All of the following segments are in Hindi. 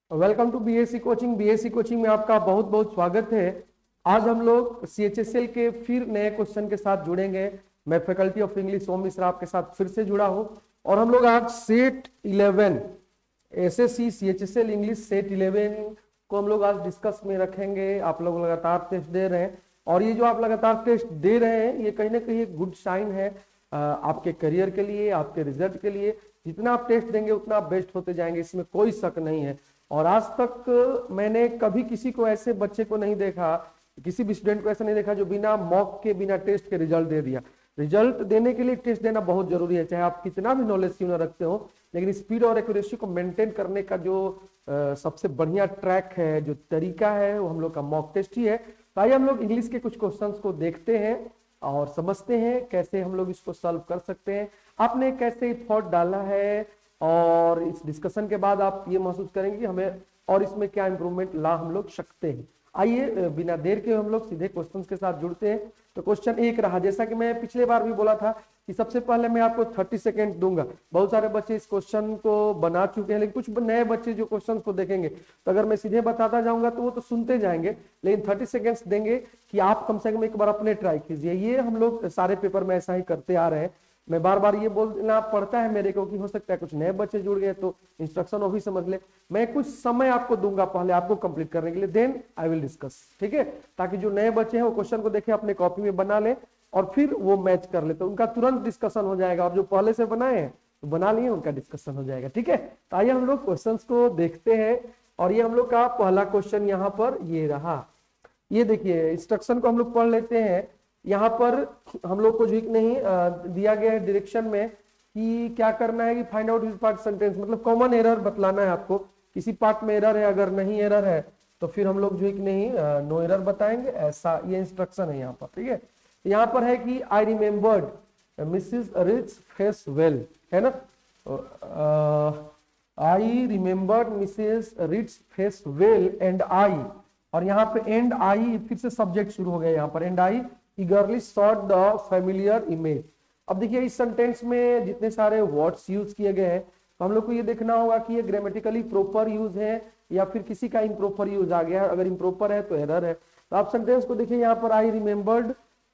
Welcome to BSc coaching. BSc coaching में आपका बहुत बहुत स्वागत है। आज हम लोग सीएचएसएल के फिर नए क्वेश्चन के साथ जुड़ेंगे। मैं faculty of English Om Mishra आपके साथ फिर से जुड़ा हूं और हम लोग आज set 11 SSC CHSL English set 11 को हम लोग आज डिस्कस में रखेंगे। आप लोग लगातार टेस्ट दे रहे हैं और ये जो आप लगातार टेस्ट दे रहे हैं ये कहीं ना कहीं एक गुड साइन है आपके करियर के लिए, आपके रिजल्ट के लिए। जितना आप टेस्ट देंगे उतना आप बेस्ट होते जाएंगे, इसमें कोई शक नहीं है। और आज तक मैंने कभी किसी को ऐसे बच्चे को नहीं देखा, किसी भी स्टूडेंट को ऐसा नहीं देखा जो बिना मॉक के, बिना टेस्ट के रिजल्ट दे दिया। रिजल्ट देने के लिए टेस्ट देना बहुत जरूरी है, चाहे आप कितना भी नॉलेज क्यों ना रखते हो, लेकिन स्पीड और एक्यूरेसी को मेंटेन करने का जो सबसे बढ़िया ट्रैक है, जो तरीका है, वो हम लोग का मॉक टेस्ट ही है। तो आइए हम लोग इंग्लिश के कुछ क्वेश्चंस को देखते हैं और समझते हैं कैसे हम लोग इसको सॉल्व कर सकते हैं। आपने कैसे थॉट डाला है और इस डिस्कशन के बाद आप ये महसूस करेंगे कि हमें और इसमें क्या इंप्रूवमेंट ला हम लोग सकते हैं। आइए बिना देर के हम लोग सीधे क्वेश्चंस के साथ जुड़ते हैं। तो क्वेश्चन एक रहा, जैसा कि मैं पिछले बार भी बोला था कि सबसे पहले मैं आपको 30 सेकेंड दूंगा। बहुत सारे बच्चे इस क्वेश्चन को बना चुके हैं, लेकिन कुछ नए बच्चे जो क्वेश्चन को देखेंगे तो अगर मैं सीधे बताता जाऊंगा तो वो तो सुनते जाएंगे, लेकिन 30 सेकेंड्स देंगे कि आप कम से कम एक बार अपने ट्राई कीजिए। ये हम लोग सारे पेपर में ऐसा ही करते आ रहे हैं। मैं बार बार ये बोलना पड़ता है मेरे को कि हो सकता है कुछ नए बच्चे जुड़ गए तो इंस्ट्रक्शन वो भी समझ ले। मैं कुछ समय आपको दूंगा पहले आपको कंप्लीट करने के लिए, देन आई विल डिस्कस, ठीक है, ताकि जो नए बच्चे हैं वो क्वेश्चन को देखे, अपने कॉपी में बना ले और फिर वो मैच कर ले, तो उनका तुरंत डिस्कशन हो जाएगा। और जो पहले से बनाए हैं तो बना लिए, उनका डिस्कशन हो जाएगा, ठीक है। तो आइए हम लोग क्वेश्चन को देखते हैं और ये हम लोग का पहला क्वेश्चन यहाँ पर ये रहा। ये देखिए इंस्ट्रक्शन को हम लोग पढ़ लेते हैं। यहाँ पर हम लोग को जो नहीं दिया गया है डायरेक्शन में कि क्या करना है कि find out which part sentence, मतलब कॉमन एरर बतलाना है आपको। किसी पार्ट में एरर है, अगर नहीं एरर है तो फिर हम लोग जो नहीं नो एरर बताएंगे, ऐसा ये इंस्ट्रक्शन है यहाँ पर, ठीक है। यहाँ पर है कि I remembered Mrs Rich face well, है ना। I remembered Mrs Rich face well and I, और यहाँ पे एंड आई फिर से सब्जेक्ट शुरू हो गया यहाँ पर, and I eagerly sought the familiar image। अब देखिए इस सेंटेंस में जितने सारे वर्ड्स यूज किए गए हैं तो हम लोग को ये देखना होगा कि ये ग्रामेटिकली प्रॉपर यूज है या फिर किसी का इम्प्रॉपर यूज आ गया है। अगर इम्प्रॉपर है तो एरर है। तो आप सेंटेंस को देखिए यहाँ पर I remembered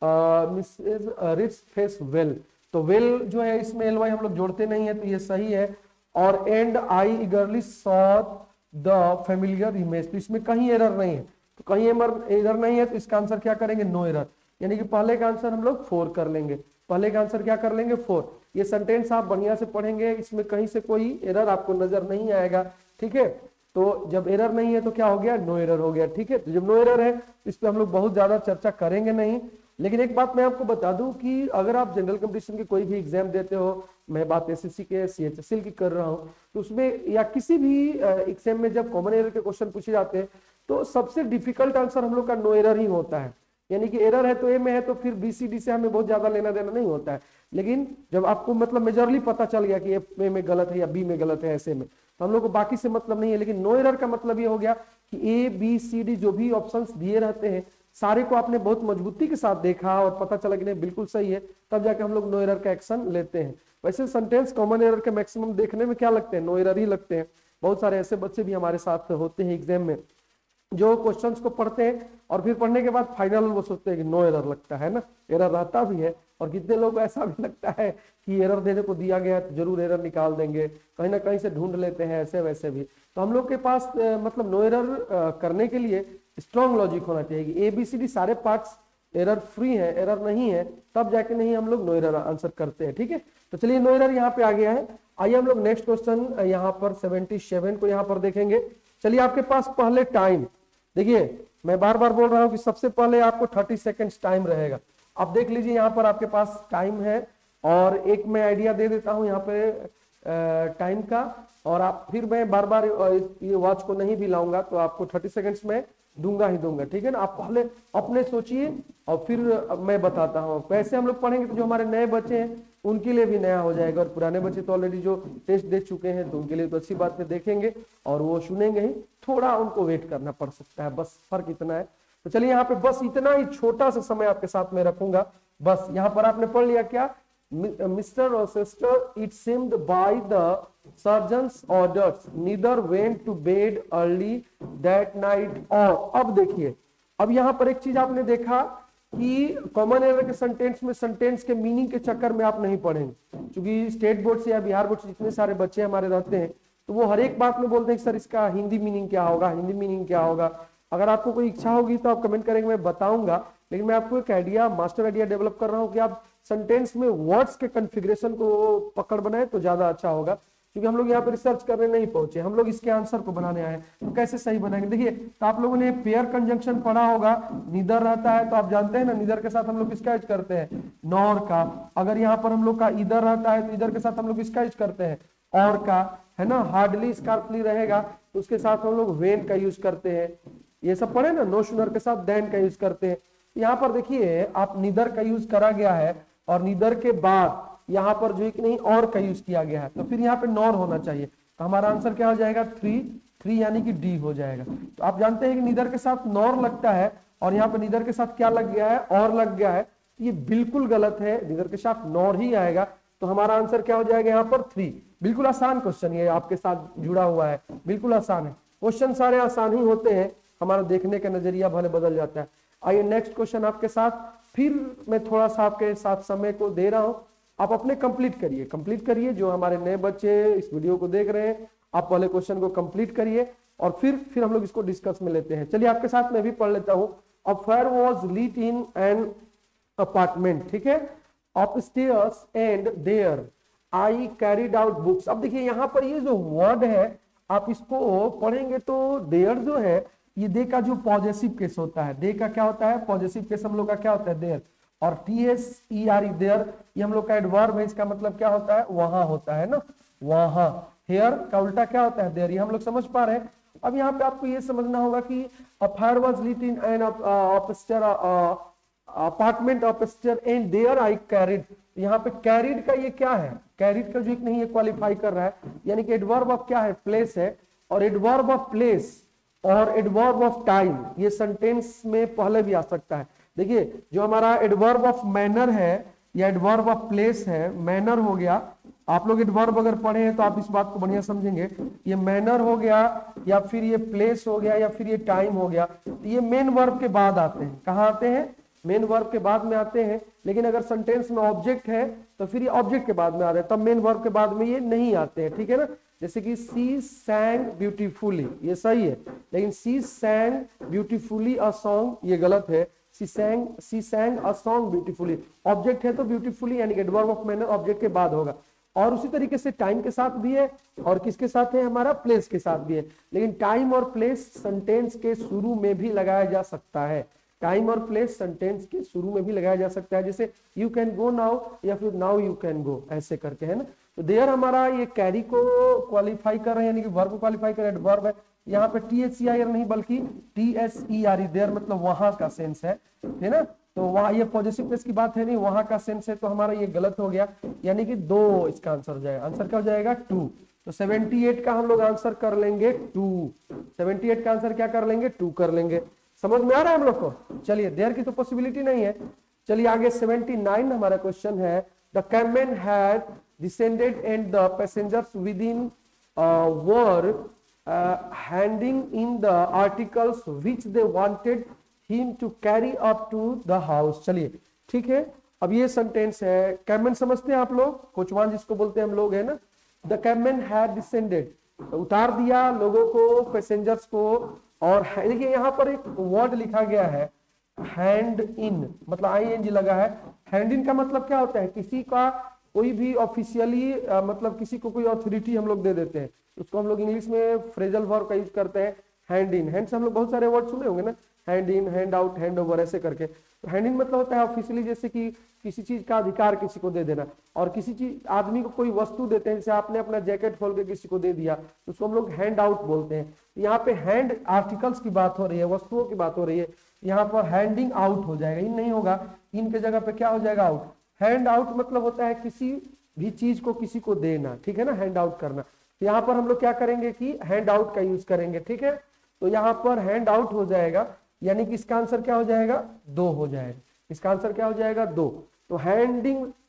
Mrs Rich face well, तो वेल जो है इसमें एल वाई हम लोग जोड़ते नहीं है तो ये सही है। और and I eagerly sought the familiar image, तो इसमें कहीं एरर नहीं है। तो कहीं एरर नहीं है तो इसका आंसर क्या करेंगे, नो एरर, यानी कि पहले का आंसर हम लोग 4 कर लेंगे। पहले का आंसर क्या कर लेंगे, 4। ये सेंटेंस आप बढ़िया से पढ़ेंगे, इसमें कहीं से कोई एरर आपको नजर नहीं आएगा, ठीक है। तो जब एरर नहीं है तो क्या हो गया, नो एरर हो गया, ठीक है। तो जब नो एरर है इस पे हम लोग बहुत ज्यादा चर्चा करेंगे नहीं। लेकिन एक बात मैं आपको बता दूं कि अगर आप जनरल कंपटीशन के कोई भी एग्जाम देते हो, मैं बात एसएससी के सीएचएसएल की कर रहा हूं, तो उसमें या किसी भी एग्जाम में जब कॉमन एरर के क्वेश्चन पूछे जाते हैं तो सबसे डिफिकल्ट आंसर हम लोग का नो एरर ही होता है। यानी कि एरर है तो ए में है तो फिर बीसीडी से हमें बहुत ज्यादा लेना देना नहीं होता है। लेकिन जब आपको मतलब मेजरली पता चल गया कि ए में गलत है या बी में गलत है ऐसे में, तो हम लोग को बाकी से मतलब नहीं है। लेकिन नो एरर का मतलब ये हो गया कि ए बी सी डी जो भी ऑप्शंस दिए रहते हैं सारे को आपने बहुत मजबूती के साथ देखा और पता चला कि नहीं बिल्कुल सही है, तब जाके हम लोग नो एरर का एक्शन लेते हैं। वैसे सेंटेंस कॉमन एरर के मैक्सिमम देखने में क्या लगते हैं, नो एरर ही लगते हैं। बहुत सारे ऐसे बच्चे भी हमारे साथ होते हैं एग्जाम में जो क्वेश्चंस को पढ़ते हैं और फिर पढ़ने के बाद फाइनल वो सोचते हैं कि नो एरर लगता है ना। एरर रहता भी है और कितने लोग ऐसा भी लगता है कि एरर देने को दिया गया तो जरूर एरर निकाल देंगे, कहीं ना कहीं से ढूंढ लेते हैं, ऐसे वैसे भी। तो हम लोग के पास मतलब नो एरर करने के लिए स्ट्रॉन्ग लॉजिक होना चाहिए कि ABCD सारे पार्ट्स एरर फ्री है, एरर नहीं है, तब जाके नहीं हम लोग नो एरर आंसर करते हैं, ठीक है। तो चलिए नो एरर यहाँ पे आ गया है। आइए हम लोग नेक्स्ट क्वेश्चन यहाँ पर 77 को यहाँ पर देखेंगे। चलिए आपके पास पहले टाइम देखिए, मैं बार बार बोल रहा हूं कि सबसे पहले आपको 30 सेकेंड्स टाइम रहेगा। आप देख लीजिए यहाँ पर आपके पास टाइम है और एक मैं आइडिया दे देता हूं यहाँ पे टाइम का, और आप फिर मैं बार बार ये वॉच को नहीं भी लाऊंगा तो आपको 30 सेकेंड्स में दूंगा ही दूंगा, ठीक है ना। आप पहले अपने सोचिए और फिर मैं बताता हूँ। वैसे हम लोग पढ़ेंगे तो जो हमारे नए बच्चे हैं उनके लिए भी नया हो जाएगा, और पुराने बच्चे तो ऑलरेडी जो टेस्ट दे चुके हैं तो उनके लिए तो अच्छी बात है, देखेंगे और वो सुनेंगे ही, थोड़ा उनको वेट करना पड़ सकता है, बस फर्क इतना है। तो चलिए यहाँ पे बस इतना ही छोटा सा समय आपके साथ में रखूंगा। बस यहाँ पर आपने पढ़ लिया क्या Mr. Rochester, it seemed by the surgeon's orders, neither went to bed early that night or। अब देखिए, अब यहाँ पर एक चीज आपने देखा कि कॉमन एरर के सेंटेंस में सेंटेंस के मीनिंग के चक्कर में आप नहीं पढ़ेंगे, क्योंकि स्टेट बोर्ड से या बिहार बोर्ड से जितने सारे बच्चे हमारे रहते हैं तो वो हर एक बात में बोलते हैं कि सर इसका हिंदी मीनिंग क्या होगा, हिंदी मीनिंग क्या होगा। अगर आपको कोई इच्छा होगी तो आप कमेंट करेंगे, मैं बताऊंगा। लेकिन मैं आपको एक आइडिया, मास्टर आइडिया डेवलप कर रहा हूँ कि आप सेंटेंस में वर्ड्स के कन्फिग्रेशन को पकड़ बनाए तो ज्यादा अच्छा होगा, क्योंकि हम लोग यहाँ पे रिसर्च करने नहीं पहुंचे, हम लोग इसके आंसर को बनाने आए तो कैसे सही बनाएंगे। देखिए, तो आप लोगों ने पेयर कंजंक्शन पढ़ा होगा, नीदर रहता है तो आप जानते हैं ना, नीदर के साथ हम लोग किसका यूज करते हैं, नॉर का। अगर यहाँ पर हम लोग का इधर रहता है तो इधर के साथ हम लोग किसका यूज करते हैं, और का, है ना। हार्डली स्कार्फली रहेगा तो उसके साथ हम लोग वेन का यूज करते हैं, ये सब पढ़े ना। नो सुनर के साथ देन का यूज करते हैं। यहाँ पर देखिए आप नीदर का यूज करा गया है और नीदर के बाद यहाँ पर जो है कि नहीं और का यूज किया गया है, तो फिर यहाँ पे नॉर होना चाहिए। तो हमारा आंसर क्या हो जाएगा, 3 यानी कि डी हो जाएगा। तो आप जानते हैं कि नीदर के साथ नॉर लगता है और यहाँ पे नीदर के साथ क्या लग गया है, और लग गया है। ये बिल्कुल गलत है, नीदर के साथ नॉर ही आएगा। तो हमारा आंसर क्या हो जाएगा यहाँ पर 3। बिल्कुल आसान क्वेश्चन ये आपके साथ जुड़ा हुआ है, बिल्कुल आसान है। क्वेश्चन सारे आसान ही होते हैं, हमारा देखने का नजरिया भले बदल जाता है। आइए नेक्स्ट क्वेश्चन आपके साथ, फिर मैं थोड़ा सा आपके साथ समय को दे रहा हूं, आप अपने कंप्लीट करिए। जो हमारे नए बच्चे इस वीडियो को देख रहे हैं, आप पहले क्वेश्चन को कंप्लीट करिए और फिर हम लोग इसको डिस्कस में लेते हैं। चलिए आपके साथ मैं भी पढ़ लेता हूं। A fire was lit in an apartment, ठीक है, upstairs and there I carried out books. अब देखिए यहाँ पर ये जो वर्ड है आप इसको पढ़ेंगे तो देयर जो है ये दे का जो पॉजेसिव केस होता है, दे का क्या होता है, पॉजेसिव केस हम लोग का क्या होता है, देयर। और TSER देयर ये हम लोग का एडवर्ब है, इसका मतलब क्या होता है, वहां होता है ना, वहां। हेयर का उल्टा क्या होता है, देयर। ये हम लोग समझ पा रहे हैं। अब यहाँ पे आपको ये समझना होगा कि a fire was lit in an apartment upstair and there I carried. यहाँ पे कैरिड का ये क्या है, कैरिड का जो एक नहीं ये क्वालिफाई कर रहा है, यानी कि एडवर्ब ऑफ क्या है, प्लेस है। और एडवर्ब ऑफ प्लेस और एडवर्ब ऑफ टाइम ये सेंटेंस में पहले भी आ सकता है। देखिए जो हमारा एडवर्ब ऑफ मैनर है या एडवर्ब ऑफ प्लेस है, मैनर हो गया, आप लोग एडवर्ब अगर पढ़े हैं तो आप इस बात को बढ़िया समझेंगे। ये मैनर हो गया या फिर ये प्लेस हो गया या फिर ये टाइम हो गया, तो ये मेन वर्ब के बाद आते हैं। कहाँ आते हैं, मेन वर्ब के बाद में आते हैं। लेकिन अगर सेंटेंस में ऑब्जेक्ट है तो फिर ये ऑब्जेक्ट के बाद में आते हैं, तब मेन वर्ब के बाद में ये नहीं आते हैं, ठीक है ना। जैसे कि सी सैंग ब्यूटीफुली, ये सही है, लेकिन सी सैंग ब्यूटीफुली अ सॉन्ग ये गलत है। She sang a song beautifully, object है तो ब्यूटीफुली यानी एडवर्ब ऑफ मैनर ऑब्जेक्ट के बाद होगा। और उसी तरीके से टाइम के साथ भी है और किसके साथ है, हमारा प्लेस के साथ भी है। लेकिन टाइम और प्लेस सेंटेंस के शुरू में भी लगाया जा सकता है, टाइम और प्लेस सेंटेंस के शुरू में भी लगाया जा सकता है। जैसे यू कैन गो नाउ या फिर नाउ यू कैन गो, ऐसे करके, है ना। तो देयर हमारा ये कैरी को क्वालिफाई कर रहे हैं, यानी कि वर्ब को क्वालिफाई कर रहे हैं, एडवर्ब है। यहाँ पे THEIR नहीं बल्कि TSERE, देयर मतलब वहां का सेंस है ना। तो वहां ये पॉजिटिव केस की बात है नहीं, वहां का सेंस है, तो हमारा ये गलत हो गया, यानी कि 2 इसका आंसर हो जाएगा। आंसर क्या हो जाएगा, 2। तो 78 का हम लोग आंसर कर लेंगे 2। 78 का आंसर क्या कर लेंगे, 2 कर लेंगे। समझ में आ रहा है हम लोग को। चलिए देयर की तो पॉसिबिलिटी नहीं है। चलिए आगे 79 हमारा क्वेश्चन है। The cabman had descended and the passengers with in were handing in the articles which they wanted him to carry up to the house. चलिए ठीक है, अब ये सेंटेंस है, कैमन समझते हैं आप लोग, कोचवान जिसको बोलते हैं हम लोग, है ना। द कैमन हैड डिसेंडेड, उतार दिया लोगों को, पैसेंजर्स को। और देखिए यहाँ पर एक वर्ड लिखा गया है हैंड इन, मतलब ING लगा है। हैंड इन का मतलब क्या होता है, किसी का कोई भी ऑफिशियली मतलब किसी को कोई अथॉरिटी हम लोग दे देते हैं, उसको हम लोग इंग्लिश में फ्रेजल वर्ब का यूज करते हैं, हैंड इन। हैंड से हम लोग बहुत सारे वर्ड सुने होंगे ना, hand in, hand out, hand over, ऐसे करके। तो हैंड इन मतलब होता है ऑफिशियली, जैसे कि किसी चीज का अधिकार किसी को दे देना। और किसी चीज आदमी को कोई वस्तु देते हैं, जैसे आपने अपना जैकेट खोल के किसी को दे दिया, तो उसको हम लोग हैंड आउट बोलते हैं। यहाँ पे हैंड आर्टिकल्स की बात हो रही है, वस्तुओं की बात हो रही है, यहाँ पर हैंडिंग आउट हो जाएगा, इन नहीं होगा, इन के जगह पे क्या हो जाएगा, आउट। हैंड आउट मतलब होता है किसी भी चीज को किसी को देना, ठीक है ना, हैंड आउट करना। तो यहाँ पर हम लोग क्या करेंगे कि हैंड आउट का यूज करेंगे, ठीक है। तो यहाँ पर हैंड आउट हो जाएगा, यानी कि इसका आंसर क्या हो जाएगा, 2 हो जाएगा। इसका आंसर क्या हो जाएगा, 2। तो हैंडिंग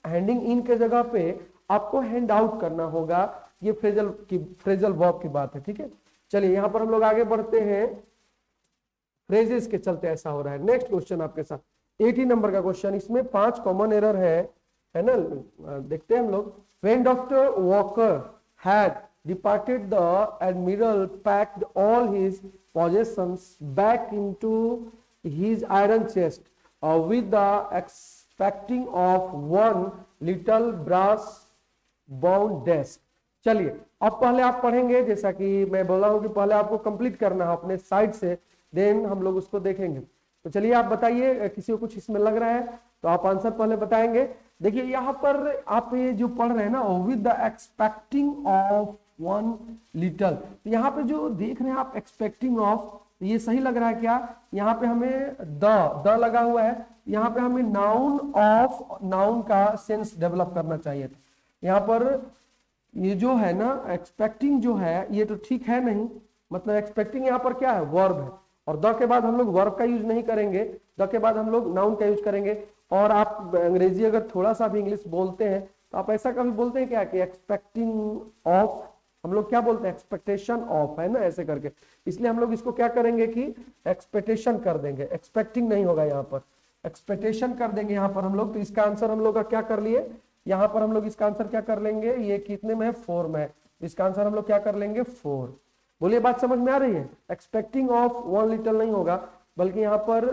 हैंडिंग इन के जगह पे आपको हैंड आउट करना होगा। ये फ्रेजल वर्ब की बात है, ठीक है। चलिए यहाँ पर हम लोग आगे बढ़ते हैं, फ्रेजेस के चलते ऐसा हो रहा है। नेक्स्ट क्वेश्चन आपके साथ 80 नंबर का क्वेश्चन, इसमें 5 कॉमन एरर है ना, देखते हैं हम लोग। When doctor Walker had departed the admiral packed all his possessions back into his iron chest with the expecting of one little brass bound desk। चलिए अब पहले आप पढ़ेंगे, जैसा कि मैं बोला हूं कि पहले आपको कंप्लीट करना है अपने साइड से, देन हम लोग उसको देखेंगे। तो चलिए आप बताइए, किसी को कुछ इसमें लग रहा है तो आप आंसर पहले बताएंगे। देखिए यहाँ पर आप ये जो पढ़ रहे हैं ना, with the expecting of one little, तो यहाँ पे जो देख रहे हैं आप एक्सपेक्टिंग ऑफ, ये सही लग रहा है क्या? यहाँ पे हमें द लगा हुआ है, यहाँ पे हमें नाउन ऑफ, नाउन का सेंस डेवलप करना चाहिए था। यहाँ पर ये जो है ना एक्सपेक्टिंग जो है ये तो ठीक है नहीं, मतलब एक्सपेक्टिंग यहाँ पर क्या है? वर्ब है, और द के बाद हम लोग वर्ब का यूज नहीं करेंगे, द के बाद हम लोग नाउन का यूज करेंगे। और आप अंग्रेजी अगर थोड़ा सा भी इंग्लिश बोलते हैं तो आप ऐसा कभी बोलते हैं क्या कि एक्सपेक्टिंग ऑफ, हम लोग क्या बोलते हैं? एक्सपेक्टेशन ऑफ, है ना, ऐसे करके। इसलिए हम लोग इसको क्या करेंगे कि एक्सपेक्टेशन कर देंगे, एक्सपेक्टिंग नहीं होगा, यहाँ पर एक्सपेक्टेशन कर देंगे यहाँ पर हम लोग। तो इसका आंसर हम लोग का क्या कर लिए, यहाँ पर हम लोग इसका आंसर क्या कर लेंगे? ये कितने में है? 4 में है। इसका आंसर हम लोग क्या कर लेंगे? 4। बोलिए बात समझ में आ रही है? एक्सपेक्टिंग ऑफ वन लिटल नहीं होगा, बल्कि यहाँ पर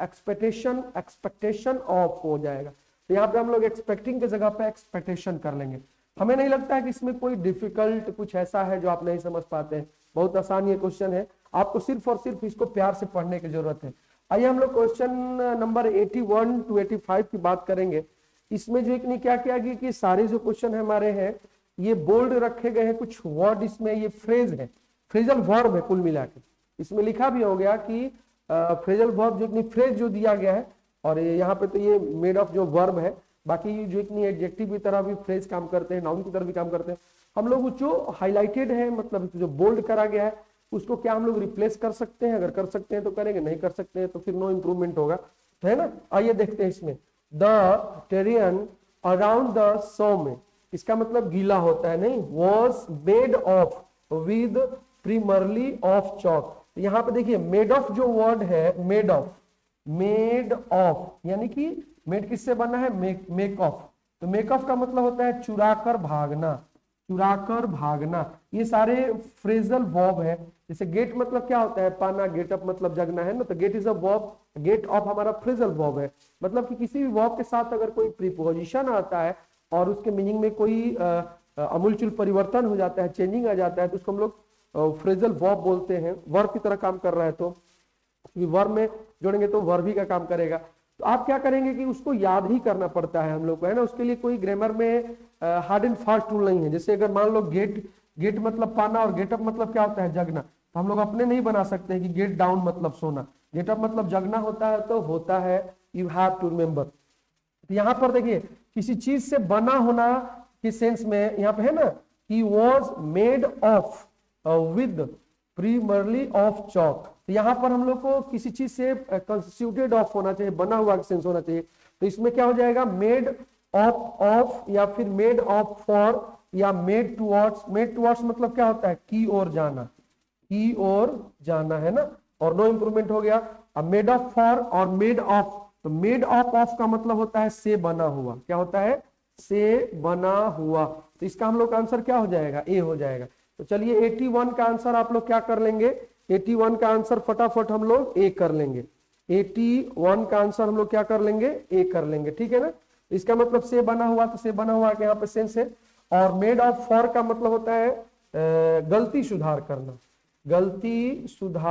एक्सपेक्टेशन ऑफ हो जाएगा। तो यहाँ पे हम लोग एक्सपेक्टिंग की जगह पे एक्सपेक्टेशन कर लेंगे। हमें नहीं लगता है कि इसमें कोई डिफिकल्ट कुछ ऐसा है जो आप नहीं समझ पाते हैं, बहुत आसान ये क्वेश्चन है, आपको सिर्फ और सिर्फ इसको प्यार से पढ़ने की जरूरत है। आइए हम लोग क्वेश्चन नंबर 81 to 85 की बात करेंगे। इसमें जो एक क्या किया गया कि सारे जो क्वेश्चन हमारे हैं ये बोल्ड रखे गए हैं, कुछ वर्ड इसमें ये फ्रेज है, फ्रेजल वर्ब है कुल मिला के। इसमें लिखा भी हो गया कि फ्रेजल वर्ब जो इतनी फ्रेज जो दिया गया है, और यहाँ पे तो ये मेड ऑफ जो वर्ब है, बाकी जो इतनी एडजेक्टिव की तरह भी फ्रेज काम करते हैं, नाउन की तरह भी काम करते हैं। हम लोग जो हाईलाइटेड है, मतलब जो बोल्ड करा गया है, उसको क्या हम लोग रिप्लेस कर सकते हैं? अगर कर सकते हैं तो करेंगे, नहीं कर सकते हैं तो फिर नो इंप्रूवमेंट होगा, है ना। आइए देखते हैं इसमें, the terrain around the so में, इसका मतलब गीला होता है, नहीं, was made of with primarily of chalk. यहाँ पे देखिए मेड ऑफ जो वर्ड है, मेड ऑफ यानी कि मेड किससे बना है? Make of. तो मेक ऑफ का मतलब होता है चुराकर भागना, चुराकर भागना। ये सारे फ्रेजल वर्ब है। जैसे गेट मतलब क्या होता है? पाना, गेट अप मतलब जगना, है ना। तो get is a verb, get off हमारा फ्रेजल वर्ब है। मतलब कि किसी भी वर्ब के साथ अगर कोई प्रीपोजिशन आता है और उसके मीनिंग में कोई अमूलचूल परिवर्तन हो जाता है, चेंजिंग आ जाता है, तो उसको हम लोग फ्रेजल वर्ब बोलते हैं। वर्ब की तरह काम कर रहा है तो वर्ब में जोड़ेंगे तो वर्ब ही का काम करेगा। तो आप क्या करेंगे कि उसको याद ही करना पड़ता है हम लोग को, है ना। उसके लिए कोई ग्रामर में हार्ड एंड फास्ट रूल नहीं है। जैसे अगर मान लो गेट मतलब पाना और गेटअप मतलब क्या होता है? जगना। तो हम लोग अपने नहीं बना सकते हैं कि गेट डाउन मतलब सोना, गेटअप मतलब जगना होता है, तो होता है, यू हैव टू रिमेंबर। तो यहाँ पर देखिए किसी चीज से बना होना के सेंस में यहाँ पे है ना, he was made of with primarily of chalk. तो यहाँ पर हम लोग को किसी चीज से कंस्टिट्यूटेड ऑफ होना चाहिए, बना हुआ सेंस होना चाहिए। तो इसमें क्या हो जाएगा? मेड ऑफ या फिर मेड ऑफ फॉर या मेड टुवर्ड्स। मेड टुवर्ड्स मतलब क्या होता है? की ओर जाना, की ओर जाना, है ना। और नो इंप्रूवमेंट हो गया। अब मेड ऑफ फॉर और मेड ऑफ, तो मेड ऑफ का मतलब होता है से बना हुआ। क्या होता है? से बना हुआ। तो इसका हम लोग का आंसर क्या हो जाएगा? ए हो जाएगा। तो चलिए 81 का आंसर आप लोग क्या कर लेंगे? 81 का आंसर फटाफट हम लोग ए कर लेंगे। 81 का आंसर हम लोग क्या कर लेंगे? ए कर लेंगे, ठीक है ना। इसका मतलब से बना हुआ, तो से बना हुआ के यहाँ पे सेंस है। और मेड ऑफ फॉर का मतलब होता है गलती सुधार करना, गलती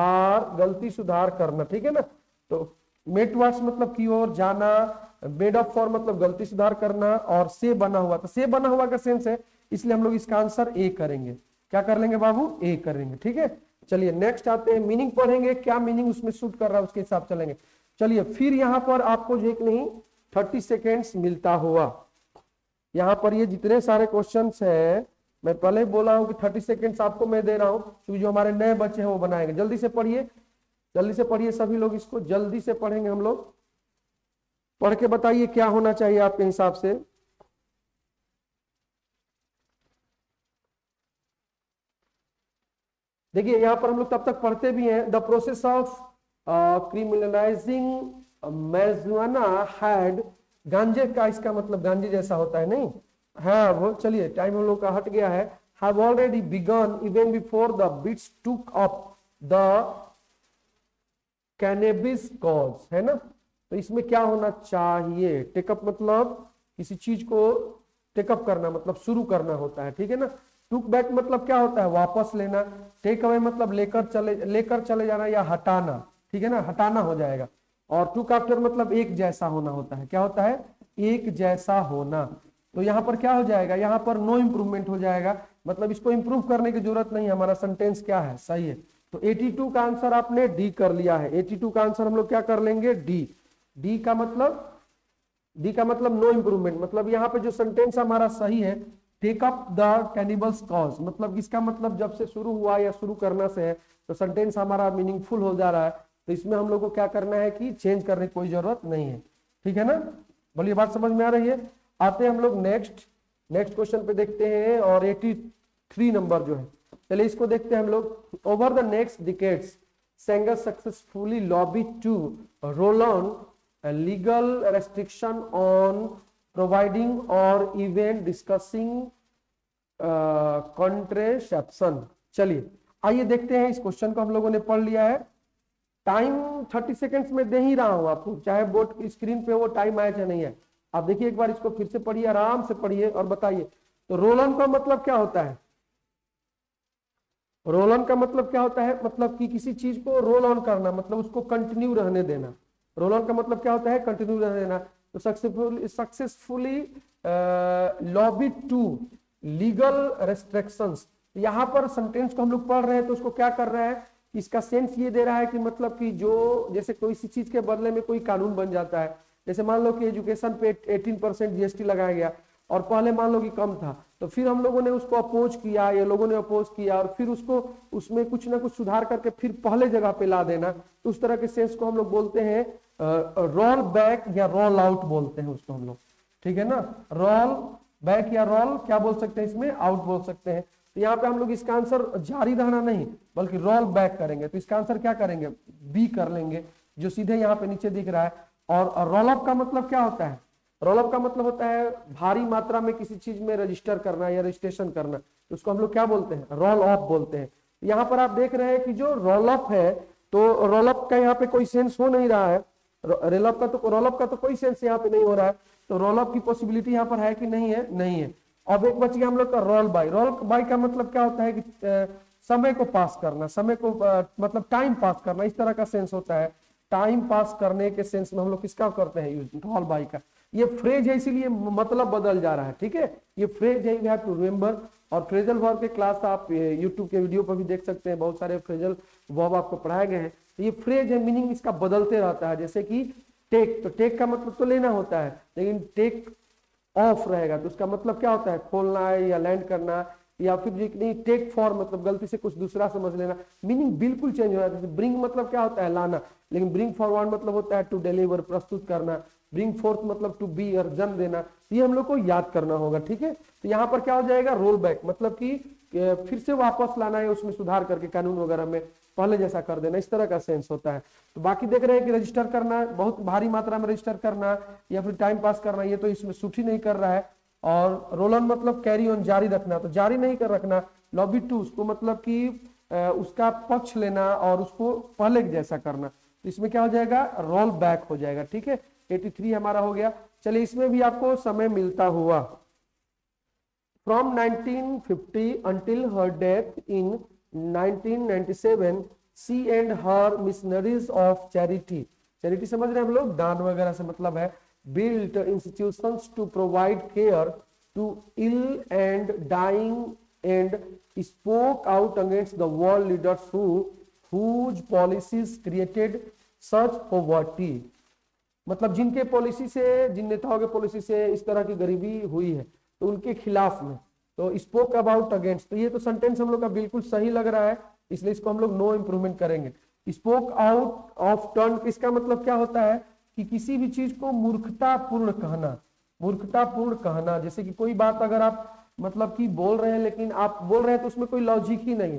सुधार करना, ठीक है ना। तो मेड टुवर्ड्स मतलब की ओर जाना, मेड ऑफ फॉर मतलब गलती सुधार करना, और से बना हुआ, तो से बना हुआ का सेंस है, इसलिए हम लोग इसका आंसर ए करेंगे। क्या कर लेंगे बाबू? ए करेंगे, ठीक है। चलिए नेक्स्ट आते हैं, मीनिंग पढ़ेंगे, क्या मीनिंग उसमें सूट कर रहा है उसके हिसाब चलेंगे। चलिए फिर यहाँ पर आपको जो एक नहीं 30 सेकेंड्स मिलता हुआ, यहाँ पर ये जितने सारे क्वेश्चंस हैं, मैं पहले ही बोला हूं कि 30 सेकेंड्स आपको मैं दे रहा हूं, क्योंकि जो हमारे नए बच्चे हैं वो बनाएंगे। जल्दी से पढ़िए सभी लोग, इसको जल्दी से पढ़ेंगे हम लोग। पढ़ के बताइए क्या होना चाहिए आपके हिसाब से। देखिए यहाँ पर हम लोग तब तक पढ़ते भी हैं, the process of criminalising marijuana had, गांजे का इसका मतलब गांजे जैसा होता है नहीं, हाँ वो चलिए टाइम हम लोग का हट गया है, have already begun even before the bits took up the cannabis cause, है ना। तो इसमें क्या होना चाहिए, टेकअप मतलब किसी चीज को टेकअप करना मतलब शुरू करना होता है, ठीक है ना। टुक बैक मतलब क्या होता है, वापस लेना। टेक अवे मतलब लेकर चले जाना या हटाना, ठीक है ना, हटाना हो जाएगा। और टुक आफ्टर मतलब एक जैसा होना होता है, क्या होता है, एक जैसा होना। तो यहाँ पर क्या हो जाएगा, यहाँ पर नो इंप्रूवमेंट हो जाएगा, मतलब इसको इंप्रूव करने की जरूरत नहीं है, हमारा सेंटेंस क्या है, सही है। तो 82 का आंसर आपने डी कर लिया है, 82 का आंसर हम लोग क्या कर लेंगे, डी। डी का मतलब नो इंप्रूवमेंट, मतलब यहाँ पे जो सेंटेंस हमारा सही है, take up the cannibals cause, मतलब इसका मतलब जब से शुरू हुआ या शुरू करना से है, तो सेंटेंस हमारा मीनिंगफुल हो जा रहा है। तो इसमें हम लोग को क्या करना है कि चेंज करने की कोई जरूरत नहीं है, ठीक है ना। बोलिए बात समझ में आ रही है। आते हैं हम लोग नेक्स्ट क्वेश्चन पे देखते हैं, और 83 नंबर जो है, चलिए इसको देखते हैं हम लोग। Over the next decades Sanger successfully lobby to roll on legal restriction on providing और इवेंट डिस्कसिंग कॉन्ट्रेसेप्शन। चलिए आइए देखते हैं, इस क्वेश्चन को हम लोगों ने पढ़ लिया है। टाइम 30 सेकेंड्स में दे ही रहा हूं आपको, चाहे बोर्ड की स्क्रीन पे वो टाइम आया चाहे नहीं है। आप देखिए एक बार इसको फिर से पढ़िए, आराम से पढ़िए और बताइए। तो रोल ऑन का मतलब क्या होता है, रोल ऑन का मतलब क्या होता है, मतलब कि किसी चीज को रोल ऑन करना, मतलब उसको कंटिन्यू रहने देना। रोल ऑन का मतलब क्या होता है, कंटिन्यू रहने देना। तो successfully lobby to legal restrictions, यहाँ पर सेंटेंस को हम लोग पढ़ रहे हैं, तो उसको क्या कर रहा है, इसका सेंस ये दे रहा है कि मतलब कि जो जैसे कोई सी चीज के बदले में कोई कानून बन जाता है, जैसे मान लो कि एजुकेशन पे 18% जीएसटी लगाया गया, और पहले मान लो कि कम था, तो फिर हम लोगों ने उसको अपोज किया, ये लोगों ने अपोज किया, और फिर उसको उसमें कुछ ना कुछ सुधार करके फिर पहले जगह पे ला देना। तो उस तरह के सेंस को हम लोग बोलते हैं रोल बैक या रोल आउट बोलते हैं उसको हम लोग, ठीक है ना। रोल बैक या रोल क्या बोल सकते हैं, इसमें आउट बोल सकते हैं। तो यहाँ पे हम लोग इसका आंसर जारी रहना नहीं बल्कि रोल बैक करेंगे, तो इसका आंसर क्या करेंगे, बी कर लेंगे, जो सीधे यहाँ पे नीचे दिख रहा है। और रोल अप का मतलब क्या होता है, रोल अप का मतलब होता है भारी मात्रा में किसी चीज में रजिस्टर करना या रजिस्ट्रेशन करना, तो उसको हम लोग क्या बोलते हैं, रोल ऑफ बोलते हैं। यहाँ पर आप देख रहे हैं कि जो रोल अप है, तो रोल अप का यहाँ पे कोई सेंस हो नहीं रहा है, रोल अप का तो कोई सेंस यहाँ पे नहीं हो रहा है। तो रोल अप की पॉसिबिलिटी यहाँ पर है कि नहीं है, नहीं है। अब एक बच गया हम लोग का रोल बाय। रोल बाय का मतलब क्या होता है कि समय को पास करना, समय को मतलब टाइम पास करना, इस तरह का सेंस होता है। टाइम पास करने के सेंस में हम लोग किसका करते हैं यूज, रोल बाय का। ये फ्रेज है इसीलिए मतलब बदल जा रहा है, ठीक है, ये फ्रेज है, यू हैव टू रिमेंबर। और फ्रेजल वर्ब के क्लास आप यूट्यूब के वीडियो पर भी देख सकते हैं, बहुत सारे फ्रेजल वर्ब आपको पढ़ाए गए हैं। तो ये फ्रेज है, मीनिंग इसका बदलते रहता है। जैसे कि टेक, तो टेक का मतलब तो लेना होता है, लेकिन टेक ऑफ रहेगा तो उसका मतलब क्या होता है, खोलना है या लैंड करना, या फिर नहीं टेक फॉर मतलब गलती से कुछ दूसरा समझ लेना, मीनिंग बिल्कुल चेंज हो जाता है। ब्रिंग मतलब क्या होता है, लाना, लेकिन ब्रिंग फॉरवर्ड मतलब होता है टू डिलीवर, प्रस्तुत करना। ब्रिंग फोर्थ मतलब टू बी और जन्म देना, ये हम लोग को याद करना होगा, ठीक है। तो यहाँ पर क्या हो जाएगा, रोल बैक, मतलब कि फिर से वापस लाना है, उसमें सुधार करके कानून वगैरह में पहले जैसा कर देना, इस तरह का सेंस होता है। तो बाकी देख रहे हैं कि रजिस्टर करना, बहुत भारी मात्रा में रजिस्टर करना या फिर टाइम पास करना, ये तो इसमें सूट ही नहीं कर रहा है। और रोल ऑन मतलब कैरी ऑन, जारी रखना, तो जारी नहीं कर रखना। लॉबी टू उसको मतलब कि उसका पक्ष लेना और उसको पहले जैसा करना, तो इसमें क्या हो जाएगा, रोल बैक हो जाएगा, ठीक है। 83 हमारा हो गया। चलिए इसमें भी आपको समय मिलता हुआ। From 1950 until her death in 1997 she and her missionaries of charity, charity समझ रहे हैं हम लोग, दान वगैरह से मतलब है, built institutions to provide care to ill and dying and spoke out against the world leaders whose policies created such poverty, मतलब जिनके पॉलिसी से, जिन नेताओं के पॉलिसी से इस तरह की गरीबी हुई है, तो उनके खिलाफ में। तो स्पोक अबाउट अगेंस्ट, तो ये तो सेंटेंस हम लोग का बिल्कुल सही लग रहा है, इसलिए इसको हम लोग नो इंप्रूवमेंट करेंगे। स्पोक आउट ऑफ टर्न, इसका मतलब क्या होता है कि किसी भी चीज को मूर्खतापूर्ण कहना, मूर्खतापूर्ण कहना। जैसे कि कोई बात अगर आप मतलब कि बोल रहे हैं, लेकिन आप बोल रहे हैं तो उसमें कोई लॉजिक ही नहीं है,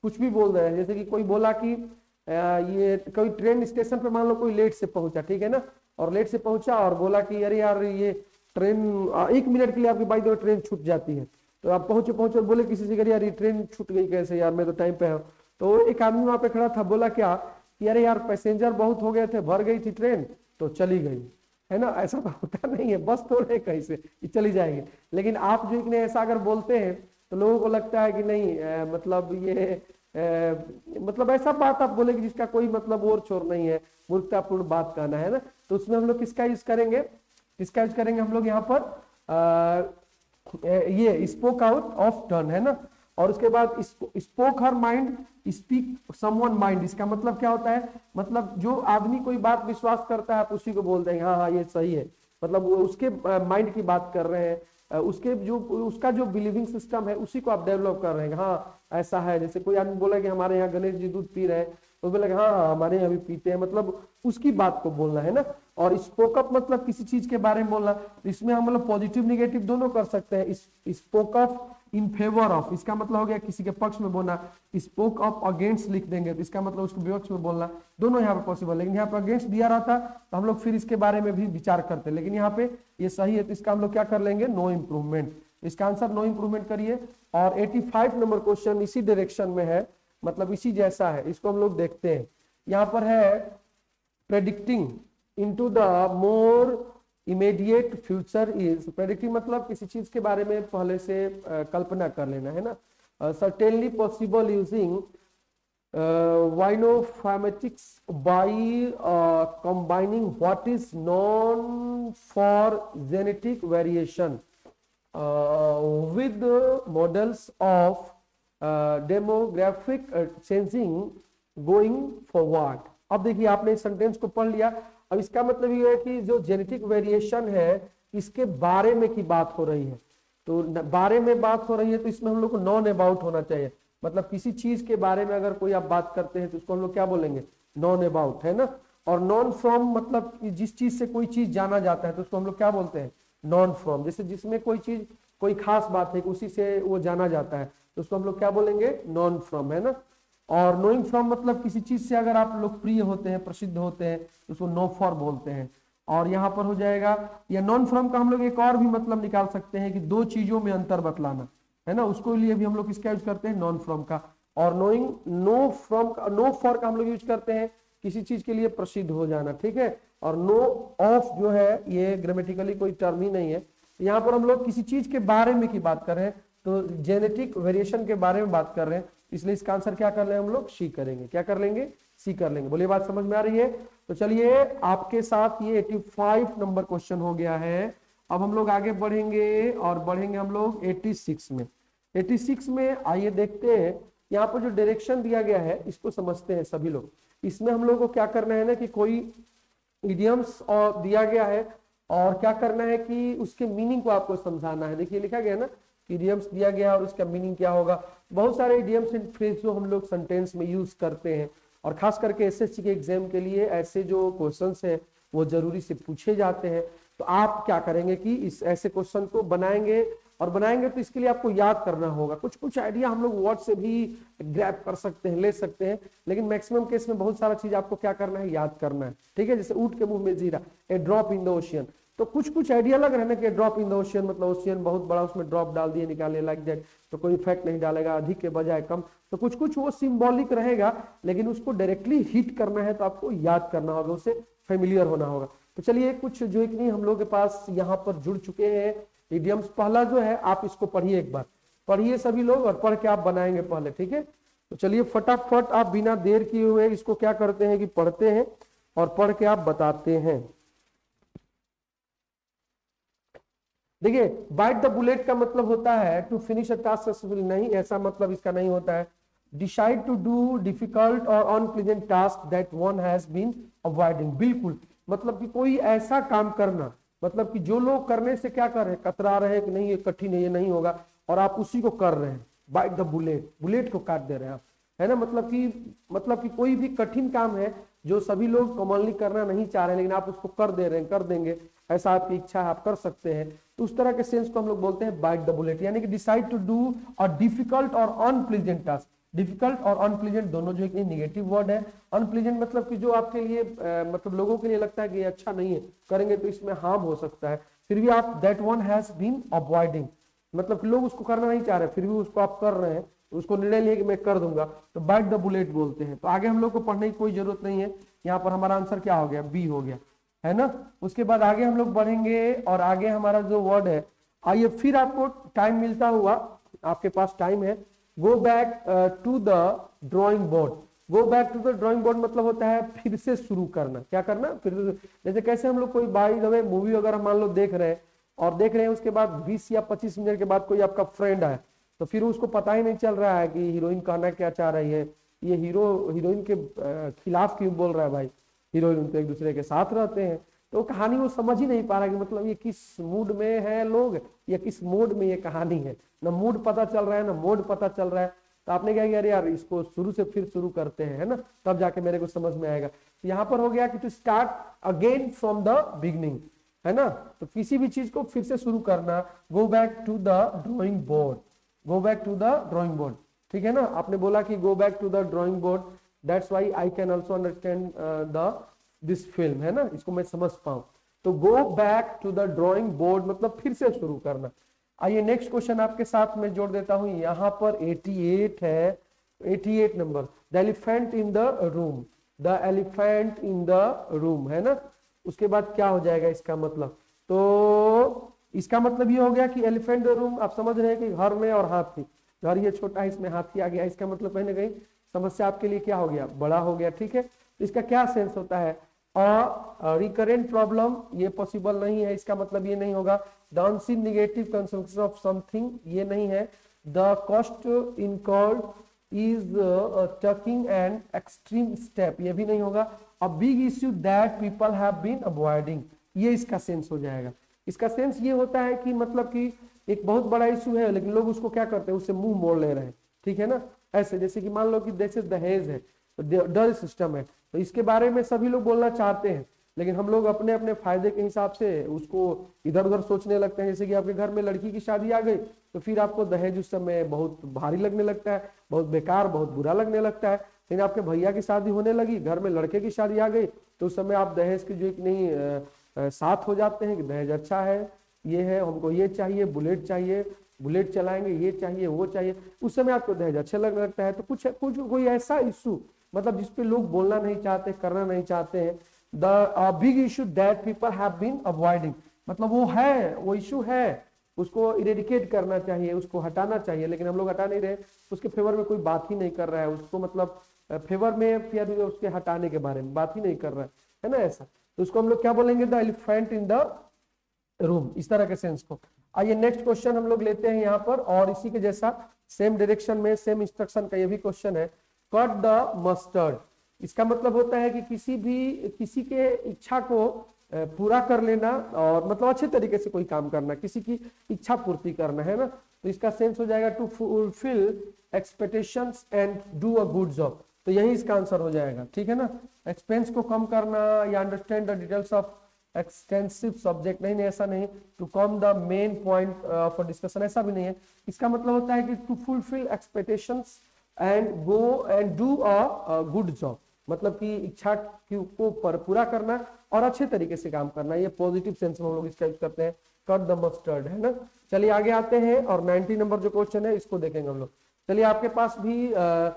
कुछ भी बोल रहे हैं। जैसे कि कोई बोला कि ये कोई ट्रेन स्टेशन पे मान लो कोई लेट से पहुंचा, ठीक है ना, और लेट से पहुंचा और बोला कि अरे यार ये ट्रेन 1 मिनट के लिए आपकी बाई द वे ट्रेन छूट जाती है। तो आप पहुंचे और बोले किसी से, यार ये ट्रेन छूट गई कैसे यार, मैं तो टाइम पे हूँ। तो एक आदमी वहां पे खड़ा था, बोला क्या कि अरे यार पैसेंजर बहुत हो गए थे, भर गई थी ट्रेन तो चली गई, है ना। ऐसा तो होता नहीं है, बस थोड़े कहीं से चली जाएगी। लेकिन आप जो इतने ऐसा अगर बोलते हैं तो लोगों को लगता है कि नहीं मतलब ये मतलब ऐसा बात आप बोले कि जिसका कोई मतलब और छोर नहीं है, मूर्खतापूर्ण बात कहना है ना। तो उसमें हम लोग किसका यूज करेंगे, किसका यूज करेंगे हम लोग यहाँ पर ये स्पोक आउट ऑफ टर्न, है ना। और उसके बाद spoke her mind, speak someone mind. इसका मतलब क्या होता है, मतलब जो आदमी कोई बात विश्वास करता है आप उसी को बोलते हैं हाँ हाँ ये सही है, मतलब वो उसके माइंड की बात कर रहे हैं, उसके जो उसका जो बिलीविंग सिस्टम है उसी को आप डेवलप कर रहे हैं, हाँ ऐसा है। जैसे कोई आदमी बोला कि हमारे यहाँ गणेश जी दूध पी रहे हैं, तो बोले हाँ हाँ हमारे यहाँ भी पीते हैं, मतलब उसकी बात को बोलना, है ना। और स्पोक अप मतलब किसी चीज के बारे में बोलना, इसमें हम मतलब पॉजिटिव निगेटिव दोनों कर सकते हैं। Spoke up in favour of, इसका मतलब हो गया किसी के पक्ष में बोलना। स्पोक अप अगेंस्ट लिख देंगे तो इसका मतलब उसके विपक्ष में बोलना, दोनों यहाँ पे पॉसिबल। लेकिन यहाँ पे अगेंस्ट दिया रहता तो हम लोग फिर इसके बारे में भी विचार करते, लेकिन यहाँ पे ये सही है तो इसका हम लोग क्या कर लेंगे, नो इम्प्रूवमेंट। इसका आंसर नो इम्प्रूवमेंट करिए। और 85 नंबर क्वेश्चन इसी डायरेक्शन में है, मतलब इसी जैसा है, इसको हम लोग देखते हैं। यहाँ पर है predicting into the more immediate future is, predicting मतलब किसी चीज के बारे में पहले से कल्पना कर लेना, है ना। Certainly possible using bioinformatics by combining what is known for genetic variation with models of demographic changing going forward। अब देखिए आपने इस सेंटेंस को पढ़ लिया, अब इसका मतलब ये है कि जो जेनेटिक वेरिएशन है इसके बारे में की बात हो रही है। तो बारे में बात हो रही है तो इसमें हम लोग को नॉन अबाउट होना चाहिए, मतलब किसी चीज के बारे में अगर कोई आप बात करते हैं तो उसको हम लोग क्या बोलेंगे, नॉन अबाउट, है ना। और नॉन फ्रॉम मतलब जिस चीज से कोई चीज जाना जाता है तो उसको हम लोग क्या बोलते हैं, नॉन फ्रॉम। जैसे जिसमें कोई चीज कोई खास बात है उसी से वो जाना जाता है तो उसको हम लोग क्या बोलेंगे, नॉन फ्रॉम, है ना। और नोइंग फ्रॉम मतलब किसी चीज से अगर आप लोकप्रिय होते हैं, प्रसिद्ध होते हैं तो उसको नो फॉर बोलते हैं। और यहाँ पर हो जाएगा, या नॉन फ्रॉम का हम लोग एक और भी मतलब निकाल सकते हैं कि दो चीजों में अंतर बतलाना, है ना, उसको लिए भी हम लोग किसका यूज करते हैं, नॉन फ्रॉम का। और नोइंग नो फ्रॉम का, नो फॉर का हम लोग यूज करते हैं किसी चीज के लिए प्रसिद्ध हो जाना, ठीक है। और नो ऑफ जो है ये ग्रामेटिकली कोई टर्म ही नहीं है। यहाँ पर हम लोग किसी चीज के बारे में की बात कर रहे हैं तो जेनेटिक वेरिएशन के बारे में बात कर रहे हैं, इसलिए इसका आंसर क्या कर रहे हैं हम लोग, सी करेंगे। क्या कर लेंगे, सी कर लेंगे। बोलिए बात समझ में आ रही है। तो चलिए आपके साथ ये 85 नंबर क्वेश्चन हो गया है। अब हम लोग आगे बढ़ेंगे और बढ़ेंगे हम लोग 86 में। 86 में आइए देखते हैं, यहाँ पर जो डायरेक्शन दिया गया है इसको समझते हैं सभी लोग। इसमें हम लोग को क्या करना है ना कि कोई इडियम्स और दिया गया है और क्या करना है कि उसके मीनिंग को आपको समझाना है। देखिए लिखा गया ना, इडियम्स दिया गया और उसका मीनिंग क्या होगा। बहुत सारे इडियम्स एंड फ्रेज जो हम लोग सेंटेंस में यूज करते हैं और खास करके एसएससी के एग्जाम के लिए ऐसे जो क्वेश्चंस है वो जरूरी से पूछे जाते हैं। तो आप क्या करेंगे कि इस ऐसे क्वेश्चन को बनाएंगे, और बनाएंगे तो इसके लिए आपको याद करना होगा। कुछ कुछ आइडिया हम लोग वर्ड से भी ग्रैब कर सकते हैं, ले सकते हैं, लेकिन मैक्सिमम केस में बहुत सारा चीज आपको क्या करना है, याद करना है, ठीक है। जैसे ऊंट के मुंह में जीरा, a drop in the ocean, तो कुछ कुछ आइडिया लग रहा है ना कि ड्रॉप इन द ओशियन मतलब ओशियन बहुत बड़ा, उसमें ड्रॉप डाल दिए निकाले लाइक दैट, तो कोई इफेक्ट नहीं डालेगा, अधिक के बजाय कम। तो कुछ कुछ वो सिंबॉलिक रहेगा, लेकिन उसको डायरेक्टली हिट करना है तो आपको याद करना होगा, उससे फेमिलियर होना होगा। तो चलिए कुछ जो एक नहीं हम लोग के पास यहाँ पर जुड़ चुके हैं इडियम्स। पहला जो है आप इसको पढ़िए, एक बार पढ़िए सभी लोग, और पढ़ के आप बनाएंगे पहले, ठीक है। तो चलिए फटाफट आप बिना देर किए हुए इसको क्या करते हैं कि पढ़ते हैं और पढ़ के आप बताते हैं। देखिए बाइट द बुलेट का मतलब होता है to finish a task successfully, नहीं ऐसा मतलब इसका नहीं होता है। डिसाइड टू डू डिफिकल्ट और unpleasant task that one has been avoiding, बिल्कुल मतलब कि कोई ऐसा काम करना, मतलब कि जो लोग करने से क्या कर रहे हैं, कतरा रहे हैं कि नहीं ये कठिन है, ये नहीं होगा, और आप उसी को कर रहे हैं। बाइट द बुलेट, बुलेट को काट दे रहे हैं आप, है ना। मतलब कि कोई भी कठिन काम है जो सभी लोग कॉमनली करना नहीं चाह रहे हैं, लेकिन आप उसको कर दे रहे हैं, कर देंगे, ऐसा आपकी इच्छा है, आप कर सकते हैं। तो उस तरह के सेंस को हम लोग बोलते हैं बाइट द बुलेट, यानी कि decide to do a difficult और अनप्लीजेंट टास्क। डिफिकल्ट और अनप्लीजेंट दोनों जो है निगेटिव वर्ड है। अनप्लीजेंट मतलब कि जो आपके लिए मतलब लोगों के लिए लगता है कि ये अच्छा नहीं है, करेंगे तो इसमें हार्म हो सकता है, फिर भी आप that one has been avoiding, मतलब कि लोग उसको करना नहीं चाह रहे फिर भी उसको आप कर रहे हैं, उसको निर्णय लिए कि मैं कर दूंगा, तो बाइट द बुलेट बोलते हैं। तो आगे हम लोग को पढ़ने की कोई जरूरत नहीं है, यहाँ पर हमारा आंसर क्या हो गया, बी हो गया, है ना। उसके बाद आगे हम लोग बढ़ेंगे और आगे हमारा जो वर्ड है, आइए फिर आपको टाइम मिलता हुआ, आपके पास टाइम है, go back to the drawing board. Go back to the drawing board मतलब होता है फिर से शुरू करना, क्या करना, फिर जैसे कैसे हम लोग कोई बाई द वे मूवी वगैरह मान लो देख रहे हैं और देख रहे हैं, उसके बाद 20 या 25 मिनट के बाद कोई आपका फ्रेंड आए, तो फिर उसको पता ही नहीं चल रहा है कि हीरोइन कहना क्या चाह रही है, ये हीरो हीरोइन के खिलाफ क्यों बोल रहा है भाई, हीरोइन तो एक दूसरे के साथ रहते हैं, तो कहानी वो समझ ही नहीं पा रहा कि मतलब ये किस मूड में है लोग या किस मोड में ये कहानी है, ना मूड पता चल रहा है ना मोड पता चल रहा है। तो आपने क्या किया, अरे यार इसको शुरू से फिर शुरू करते हैं, है ना, तब जाके मेरे को समझ में आएगा। तो यहाँ पर हो गया कि to start again from the beginning, है ना, तो किसी भी चीज को फिर से शुरू करना, go back to the drawing board, go back to the drawing board, ठीक है ना। आपने बोला कि go back to the drawing board, that's why I can also understand the this film, है ना, इसको मैं समझ पाऊं। तो go back to the drawing board मतलब फिर से शुरू करना। आइए नेक्स्ट क्वेश्चन आपके साथ मैं जोड़ देता हूं, यहाँ पर 88 है, 88 number, the elephant in the room, the elephant in the room, है ना। उसके बाद क्या हो जाएगा इसका मतलब, तो इसका मतलब ये हो गया कि एलिफेंट द रूम, आप समझ रहे हैं कि घर में और हाथी, घर ये छोटा है इसमें हाथी आ गया, इसका मतलब कहीं ना कहीं समस्या आपके लिए क्या हो गया, बड़ा हो गया, ठीक है। तो इसका क्या सेंस होता है, रिकरेंट प्रॉब्लम, ये पॉसिबल नहीं है, इसका मतलब ये नहीं होगा। The unseen negative consequence of something, ये नहीं है। The cost incurred is taking an extreme step, ये भी नहीं होगा। A big issue that people have been avoiding, ये इसका सेंस हो जाएगा। इसका सेंस ये होता है कि मतलब कि एक बहुत बड़ा इश्यू है लेकिन लोग उसको क्या करते हैं, उससे मुंह मोड़ ले रहे हैं, ठीक है ना। ऐसे जैसे कि मान लो कि जैसे दहेज है, डर सिस्टम है, तो इसके बारे में सभी लोग बोलना चाहते हैं लेकिन हम लोग अपने अपने फायदे के हिसाब से उसको इधर उधर सोचने लगते हैं। जैसे कि आपके घर में लड़की की शादी आ गई तो फिर आपको दहेज उस समय बहुत भारी लगने लगता है, बहुत बेकार, बहुत बुरा लगने लगता है। लेकिन आपके भैया की शादी होने लगी, घर में लड़के की शादी आ गई, तो उस समय आप दहेज की जो एक नहीं साथ हो जाते हैं कि दहेज अच्छा है, ये है, हमको ये चाहिए, बुलेट चाहिए, बुलेट चलाएंगे, ये चाहिए वो चाहिए, उस समय आपको दहेज अच्छा लगने लगता है। तो कुछ कोई ऐसा इशू मतलब जिसपे लोग बोलना नहीं चाहते, करना नहीं चाहते हैं, the big issue that people have been avoiding, मतलब वो है, वो इशू है, उसको इरेडिकेट करना चाहिए, उसको हटाना चाहिए, लेकिन हम लोग हटा नहीं रहे, उसके फेवर में कोई बात ही नहीं कर रहा है, उसको मतलब फेवर में फिर उसके हटाने के बारे में बात ही नहीं कर रहा है ना ऐसा। तो उसको हम लोग क्या बोलेंगे, the elephant in the room, इस तरह के सेंस को। आइए नेक्स्ट क्वेश्चन हम लोग लेते हैं यहाँ पर, और इसी के जैसा सेम डायरेक्शन में सेम इंस्ट्रक्शन का ये भी क्वेश्चन है। कट द मस्टर्ड, इसका मतलब होता है कि किसी के इच्छा को पूरा कर लेना और मतलब अच्छे तरीके से कोई काम करना, किसी की इच्छा पूर्ति करना, है ना। तो इसका सेंस हो जाएगा to fulfil expectations and do a good job, तो यही इसका आंसर हो जाएगा, ठीक है ना। एक्सपेंस को कम करना या understand the details of extensive subject, नहीं ऐसा नहीं। To come the main point for discussion, ऐसा भी नहीं है। इसका मतलब होता है कि to fulfil expectations and go and do a good job, मतलब कि इच्छा को पूरा करना और अच्छे तरीके से काम करना, ये पॉजिटिव सेंस में हम लोग इसका यूज करते हैं, कट द मस्टर्ड, है ना। चलिए आगे आते हैं और 90 नंबर जो क्वेश्चन है इसको देखेंगे हम लोग। चलिए आपके पास भी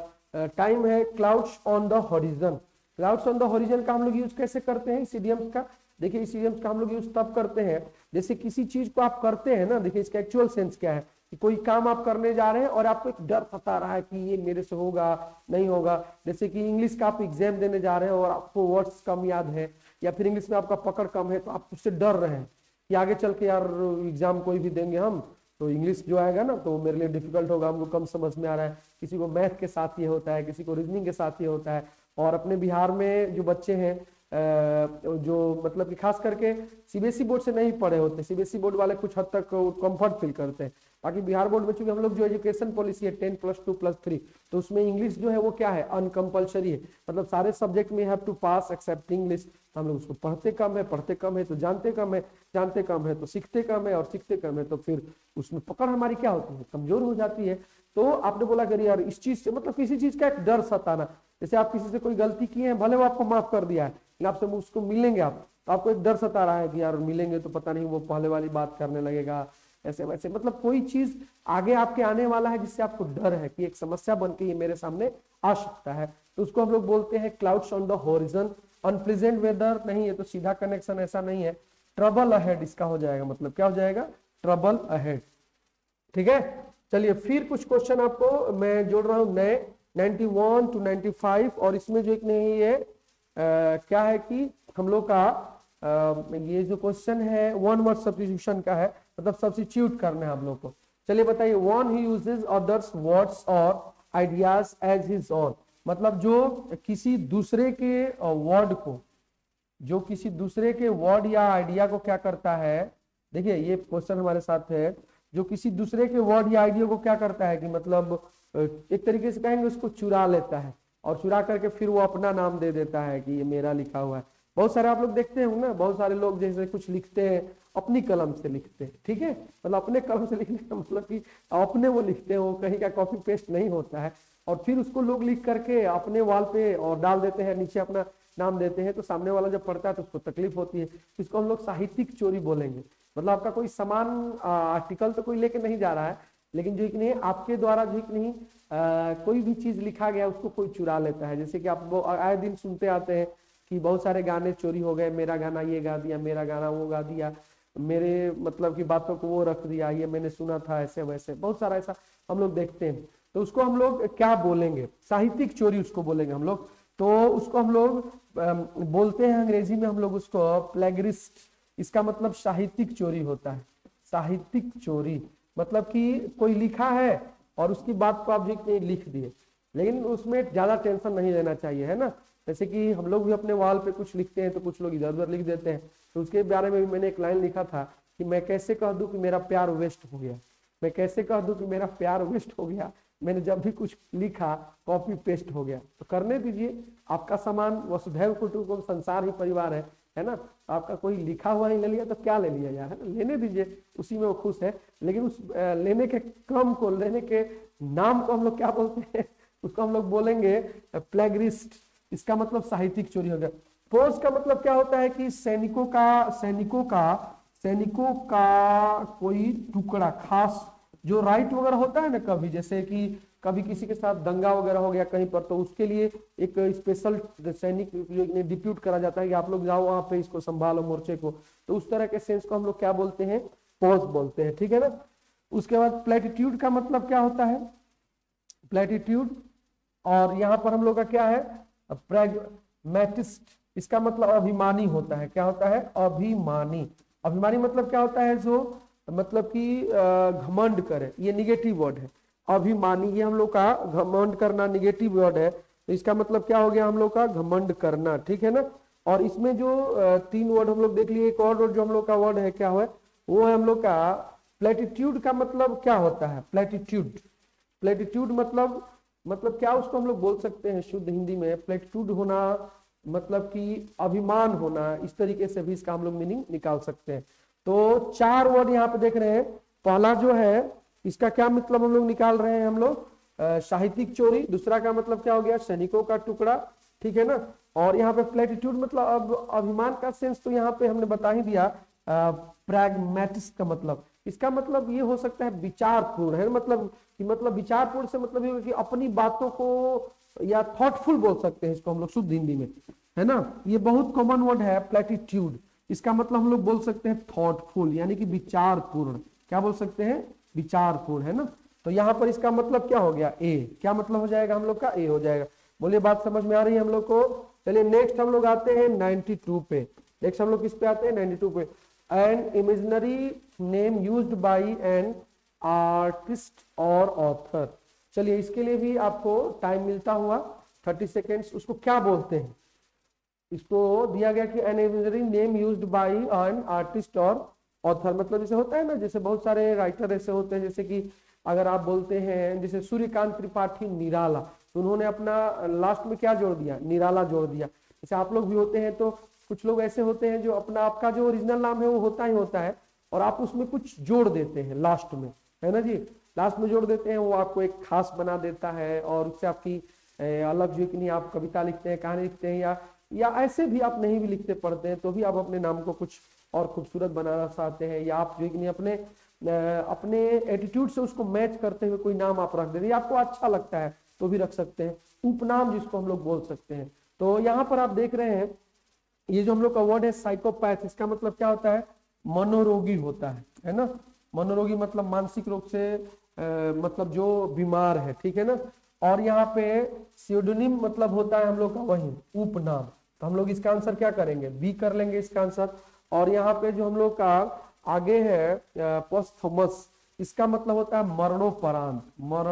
टाइम है। Clouds on the horizon, clouds on the horizon का हम लोग यूज कैसे करते हैं, इस इडियम्स का। देखिए इस इडियम्स का हम लोग यूज तब करते हैं जैसे किसी चीज को आप करते हैं ना, देखिए इसका एक्चुअल सेंस क्या है कि कोई काम आप करने जा रहे हैं और आपको एक डर सता रहा है कि ये मेरे से होगा नहीं होगा। जैसे कि इंग्लिश का आप एग्जाम देने जा रहे हैं और आपको वर्ड्स कम याद है या फिर इंग्लिश में आपका पकड़ कम है, तो आप उससे डर रहे हैं कि आगे चल के यार एग्जाम कोई भी देंगे हम तो इंग्लिश जो आएगा ना तो मेरे लिए डिफिकल्ट होगा, हमको कम समझ में आ रहा है। किसी को मैथ के साथ ये होता है, किसी को रीजनिंग के साथ ये होता है। और अपने बिहार में जो बच्चे हैं जो मतलब कि खास करके सीबीएसई बोर्ड से नहीं पढ़े होते, सीबीएसई बोर्ड वाले कुछ हद तक कंफर्ट फील करते हैं। बाकी बिहार बोर्ड में चूंकि हम लोग जो एजुकेशन पॉलिसी है 10+2+3, तो उसमें इंग्लिश जो है वो क्या है, अनकंपल्सरी है, मतलब सारे सब्जेक्ट में have to pass except English. हम लोग उसको पढ़ते कम है तो जानते कम है, जानते कम है तो सीखते कम है, और सीखते कम है तो फिर उसमें पकड़ हमारी क्या होती है, कमजोर हो जाती है। तो आपने बोला करिए यार इस चीज से मतलब किसी चीज का एक डर सताना, जैसे आप किसी से कोई गलती किए हैं, भले वो आपको माफ कर दिया है, लेकिन आपसे उसको मिलेंगे आप, तो आपको एक डर सता रहा है कि यार मिलेंगे तो पता नहीं वो पहले वाली बात करने लगेगा, ऐसे वैसे, मतलब कोई चीज आगे आपके आने वाला है जिससे आपको डर है कि एक समस्या बन के ये मेरे सामने आ सकता है, तो उसको हम लोग बोलते हैं clouds on the horizon. Unpleasant weather नहीं है तो सीधा कनेक्शन ऐसा नहीं है, ट्रबल अहेड इसका हो जाएगा, मतलब क्या हो जाएगा, ट्रबल अहेड। ठीक है, चलिए फिर कुछ क्वेश्चन आपको मैं जोड़ रहा हूं नए 91 to 95, और इसमें जो एक नहीं है क्या है कि हम लोग का ये जो क्वेश्चन है वन वर्ड सब्स्टिट्यूशन का है, मतलब सब्स्टिट्यूट करना है हम लोग को। चलिए बताइए, one he uses others words और आइडियाज एज हिज ओन, मतलब जो किसी दूसरे के वर्ड को, जो किसी दूसरे के वर्ड या आइडिया को क्या करता है, देखिए ये क्वेश्चन हमारे साथ है, जो किसी दूसरे के वर्ड या आइडिया को क्या करता है कि मतलब एक तरीके से कहेंगे उसको चुरा लेता है, और चुरा करके फिर वो अपना नाम दे देता है कि ये मेरा लिखा हुआ है। बहुत सारे आप लोग देखते हैं ना, बहुत सारे लोग जैसे कुछ लिखते हैं अपनी कलम से लिखते हैं, ठीक है, मतलब अपने कलम से लिखने का मतलब कि अपने वो लिखते हैं, वो कहीं का कॉपी पेस्ट नहीं होता है, और फिर उसको लोग लिख करके अपने वॉल पे और डाल देते हैं, नीचे अपना नाम देते हैं, तो सामने वाला जब पढ़ता है तो उसको तकलीफ होती है। इसको हम लोग साहित्यिक चोरी बोलेंगे, मतलब आपका कोई सामान आर्टिकल तो कोई लेके नहीं जा रहा है, लेकिन जो नहीं आपके द्वारा जो नहीं कोई भी चीज लिखा गया उसको कोई चुरा लेता है। जैसे कि आप आए दिन सुनते आते हैं कि बहुत सारे गाने चोरी हो गए, मेरा गाना ये गा दिया, मेरा गाना वो गा दिया, मेरे मतलब की बातों को वो रख दिया, ये मैंने सुना था, ऐसे वैसे बहुत सारा ऐसा हम लोग देखते हैं। तो उसको हम लोग क्या बोलेंगे, साहित्यिक चोरी उसको बोलेंगे हम लोग। तो उसको हम लोग बोलते हैं अंग्रेजी में हम लोग उसको प्लेगरिस्ट, इसका मतलब साहित्यिक चोरी होता है। साहित्यिक चोरी मतलब कि कोई लिखा है और उसकी बात को आप लिख दिए, लेकिन उसमें ज्यादा टेंशन नहीं लेना चाहिए, है ना। जैसे कि हम लोग भी अपने वॉल पे कुछ लिखते हैं तो कुछ लोग इधर उधर लिख देते हैं, तो उसके बारे में भी मैंने एक लाइन लिखा था कि मैं कैसे कह दूं कि मेरा प्यार वेस्ट हो गया, मैं कैसे कह दूं कि मेरा प्यार वेस्ट हो गया, मैंने जब भी कुछ लिखा कॉपी पेस्ट हो गया। तो करने दीजिए, आपका सामान वसुधैव कुटुंबकम, संसार ही परिवार है ना। आपका कोई लिखा हुआ नहीं ले लिया तो क्या ले लिया यार, है ना, लेने दीजिए, उसी में वो खुश है। लेकिन उस लेने के क्रम को, लेने के नाम को हम लोग क्या बोलते हैं, उसको हम लोग बोलेंगे प्लेगरिस्ट, इसका मतलब साहित्यिक चोरी हो गया। पोज का मतलब क्या होता है कि सैनिकों का कोई टुकड़ा खास, जो राइट वगैरह होता है ना, कभी जैसे कि कभी किसी के साथ दंगा वगैरह हो गया कहीं पर, तो उसके लिए एक स्पेशल सैनिक डिप्यूट करा जाता है कि आप लोग जाओ वहां पे, इसको संभालो मोर्चे को, तो उस तरह के सेंस को हम लोग क्या बोलते हैं, पोज बोलते हैं, ठीक है ना। उसके बाद प्लेटिट्यूड का मतलब क्या होता है, प्लेटिट्यूड, और यहाँ पर हम लोग का क्या है, प्रैग्मेटिस्ट, इसका मतलब अभिमानी होता है। क्या होता है, अभिमानी। अभिमानी मतलब क्या होता है, जो मतलब कि घमंड करे, ये निगेटिव वर्ड है। अभिमानी ये हम लोग का घमंड करना निगेटिव वर्ड है, तो इसका मतलब क्या हो गया हम लोग का, घमंड करना, ठीक है ना। और इसमें जो तीन वर्ड हम लोग देख लिए, एक और वर्ड जो हम लोग का वर्ड है क्या है, वो है हम लोग का प्लेटिट्यूड। का मतलब क्या होता है, प्लेटिट्यूड, प्लेटिट्यूड मतलब क्या, उसको हम लोग बोल सकते हैं शुद्ध हिंदी में, प्लेटिट्यूड होना मतलब कि अभिमान होना, इस तरीके से भी इसका हम लोग मीनिंग निकाल सकते हैं। तो चार वर्ड यहाँ पे देख रहे हैं। पहला जो है इसका क्या मतलब हम लोग निकाल रहे हैं, हम लोग साहित्यिक चोरी। दूसरा का मतलब क्या हो गया, सैनिकों का टुकड़ा, ठीक है ना। और यहाँ पे प्लेटिट्यूड मतलब अब अभिमान का सेंस तो यहाँ पे हमने बता ही दिया। प्रैग्मेटिस्ट का मतलब, इसका मतलब ये हो सकता है विचारपूर्ण, है मतलब कि मतलब विचारपूर्ण से मतलब ये कि अपनी बातों को या थॉटफुल बोल सकते हैं इसको हम लोग शुद्ध हिंदी में, है ना। ये बहुत कॉमन वर्ड है प्लेटिट्यूड, इसका मतलब हम लोग बोल सकते हैं थॉटफुल, यानी कि विचारपूर्ण। क्या बोल सकते हैं, विचारपूर्ण, है ना। तो यहाँ पर इसका मतलब क्या हो गया, ए। क्या मतलब हो जाएगा हम लोग का, ए हो जाएगा। बोलिए बात समझ में आ रही है हम लोग को। चलिए नेक्स्ट हम लोग आते हैं 92 पे। नेक्स्ट हम लोग किस पे आते हैं, 92 पे। An imaginary name used by an artist और ऑथर। चलिए इसके लिए भी आपको टाइम मिलता हुआ 30 सेकेंड्स, उसको क्या बोलते हैं। इसको दिया गया कि an imaginary name used by an artist और ऑथर, मतलब जैसे होता है ना, जैसे बहुत सारे राइटर ऐसे होते हैं, जैसे कि अगर आप बोलते हैं जैसे सूर्यकांत त्रिपाठी निराला, तो उन्होंने अपना लास्ट में क्या जोड़ दिया, निराला जोड़ दिया। जैसे आप लोग भी होते हैं, तो कुछ लोग ऐसे होते हैं जो अपना आपका जो ओरिजिनल नाम है वो होता ही होता है, और आप उसमें कुछ जोड़ देते हैं लास्ट में, है ना जी। लास्ट में जोड़ देते हैं, वो आपको एक खास बना देता है और उससे आपकी अलग जो कि नहीं, आप कविता लिखते हैं, कहानी लिखते हैं, या ऐसे भी आप नहीं भी लिखते पढ़ते हैं तो भी आप अपने नाम को कुछ और खूबसूरत बनाना चाहते हैं, या आप जो कि नहीं अपने एटीट्यूड से उसको मैच करते हुए कोई नाम आप रख देते हैं, आपको अच्छा लगता है तो भी रख सकते हैं, उपनाम जिसको हम लोग बोल सकते हैं। तो यहाँ पर आप देख रहे हैं ये जो हम लोग का वर्ड है साइकोपैथ, इसका मतलब क्या होता है, मनोरोगी होता है ना। मनोरोगी मतलब मानसिक रूप से मतलब जो बीमार है, ठीक है ना। और यहाँ पे स्यूडोनिम मतलब होता है हम लोग का वही उपनाम। तो हम लोग इसका आंसर क्या करेंगे, बी कर लेंगे इसका आंसर। और यहाँ पे जो हम लोग का आगे है पोस्थुमस, इसका मतलब होता है मरणोपरांत।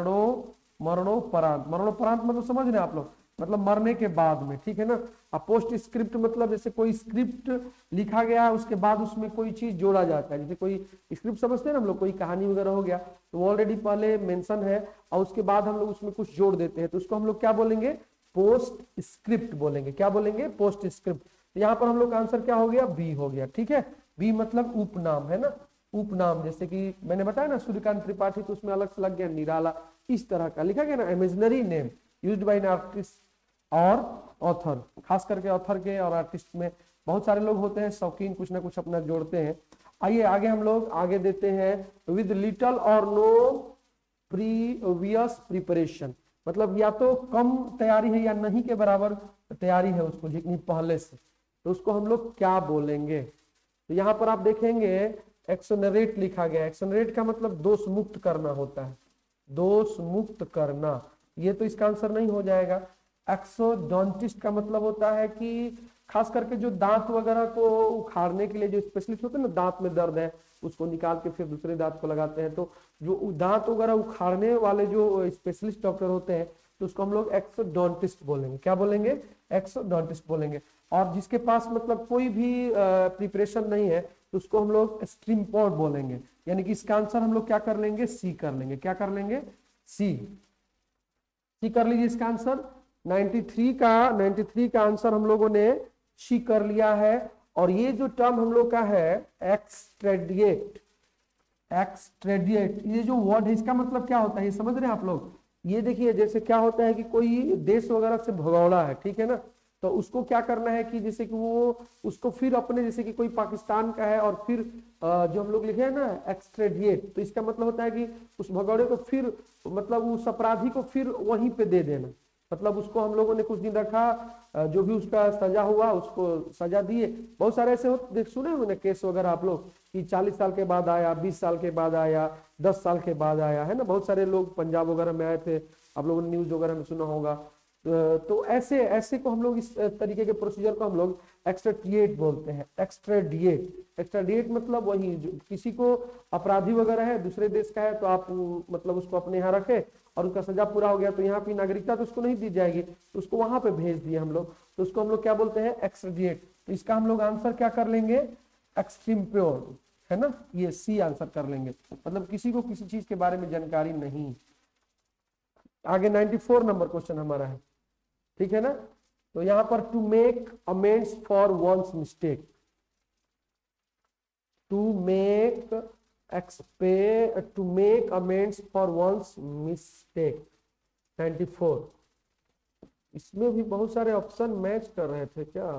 मरणोपरांत मतलब समझ रहे हैं आप लोग, मतलब मरने के बाद में, ठीक है ना। अब पोस्ट स्क्रिप्ट मतलब जैसे कोई स्क्रिप्ट लिखा गया है उसके बाद उसमें कोई चीज जोड़ा जाता है, जैसे कोई स्क्रिप्ट समझते हैं ना हम लोग, कोई कहानी वगैरह हो गया तो वो ऑलरेडी पहले मेंशन है और उसके बाद हम लोग उसमें कुछ जोड़ देते हैं, तो उसको हम लोग क्या बोलेंगे, पोस्ट स्क्रिप्ट बोलेंगे। क्या बोलेंगे, पोस्ट स्क्रिप्ट। तो यहाँ पर हम लोग का आंसर क्या हो गया, बी हो गया, ठीक है। बी मतलब उपनाम है ना, उपनाम। जैसे कि मैंने बताया ना सूर्यकांत त्रिपाठी, तो उसमें अलग से लग गया निराला, इस तरह का लिखा गया ना, imaginary name used by an artist और ऑथर। खास करके ऑथर के और आर्टिस्ट में बहुत सारे लोग होते हैं शौकीन, कुछ ना कुछ अपना जोड़ते हैं। आइए आगे हम लोग आगे देते हैं विद लिटल और नो प्रीवियस प्रिपरेशन, मतलब या तो कम तैयारी है या नहीं के बराबर तैयारी है उसको जितनी पहले से, तो उसको हम लोग क्या बोलेंगे। तो यहाँ पर आप देखेंगे एक्सोनरेट लिखा गया। एक्सोनरेट का मतलब दोष मुक्त करना होता है, दोष मुक्त करना, ये तो इसका आंसर नहीं हो जाएगा। एक्सोडोंटिस्ट का मतलब होता है कि खास करके जो दांत वगैरह को उखाड़ने के लिए जो स्पेशलिस्ट होते हैं ना, दांत में दर्द है उसको निकाल के फिर दूसरे दांत को लगाते हैं, तो जो दांत वगैरह उखाड़ने वाले जो स्पेशलिस्ट डॉक्टर होते हैं तो उसको हम लोग एक्सोडोंटिस्ट बोलेंगे। क्या बोलेंगे, एक्सोडोंटिस्ट बोलेंगे। और जिसके पास मतलब कोई भी प्रिपरेशन नहीं है तो उसको हम लोग स्ट्रिमपोर्ट बोलेंगे। यानी कि इसका आंसर हम लोग क्या कर लेंगे, सी कर लेंगे। क्या कर लेंगे, सी कर लीजिए इसका आंसर। 93 का आंसर हम लोगों ने सी कर लिया है। और ये जो टर्म हम लोग का है एक्सट्रेडिएट, एक्सट्रेडिएट, ये जो वर्ड है इसका मतलब क्या होता है, ये समझ रहे हैं आप लोग। ये देखिए जैसे क्या होता है कि कोई देश वगैरह से भगौड़ा है, ठीक है ना, तो उसको क्या करना है कि जैसे कि वो उसको फिर अपने, जैसे कि कोई पाकिस्तान का है और फिर जो हम लोग लिखे हैं ना एक्सट्रेडिएट, तो इसका मतलब होता है कि उस भगौड़े को फिर मतलब उस अपराधी को फिर वहीं पे दे देना। मतलब उसको हम लोगों ने कुछ दिन रखा, जो भी उसका सजा हुआ उसको सजा दिए। बहुत सारे ऐसे होते सुने होंगे केस वगैरह आप लोग कि 40 साल के बाद आया, 20 साल के बाद आया, 10 साल के बाद आया, है ना। बहुत सारे लोग पंजाब वगैरह में आए थे, आप लोगों ने न्यूज वगैरह में सुना होगा। तो ऐसे ऐसे को हम लोग इस तरीके के प्रोसीजर को हम लोग एक्सट्रेडिएट बोलते हैं। एक्सट्रेडिएट मतलब वही जो किसी को अपराधी वगैरह है, दूसरे देश का है, तो आप मतलब उसको अपने यहाँ रखे और उसका सजा पूरा हो गया तो यहाँ की नागरिकता तो उसको नहीं दी जाएगी, तो उसको वहां पे भेज दिए हम लोग, तो उसको हम लोग क्या बोलते हैं, एक्सट्रेडिएट। तो इसका हम लोग आंसर क्या कर लेंगे, एक्सट्रीम्योर, है ना, ये सी आंसर कर लेंगे। मतलब किसी को किसी चीज के बारे में जानकारी नहीं। आगे 94 नंबर क्वेश्चन हमारा है, ठीक है ना। तो यहां पर to make amends for one's mistake, to make amends for one's mistake 94। इसमें भी बहुत सारे ऑप्शन मैच कर रहे थे क्या,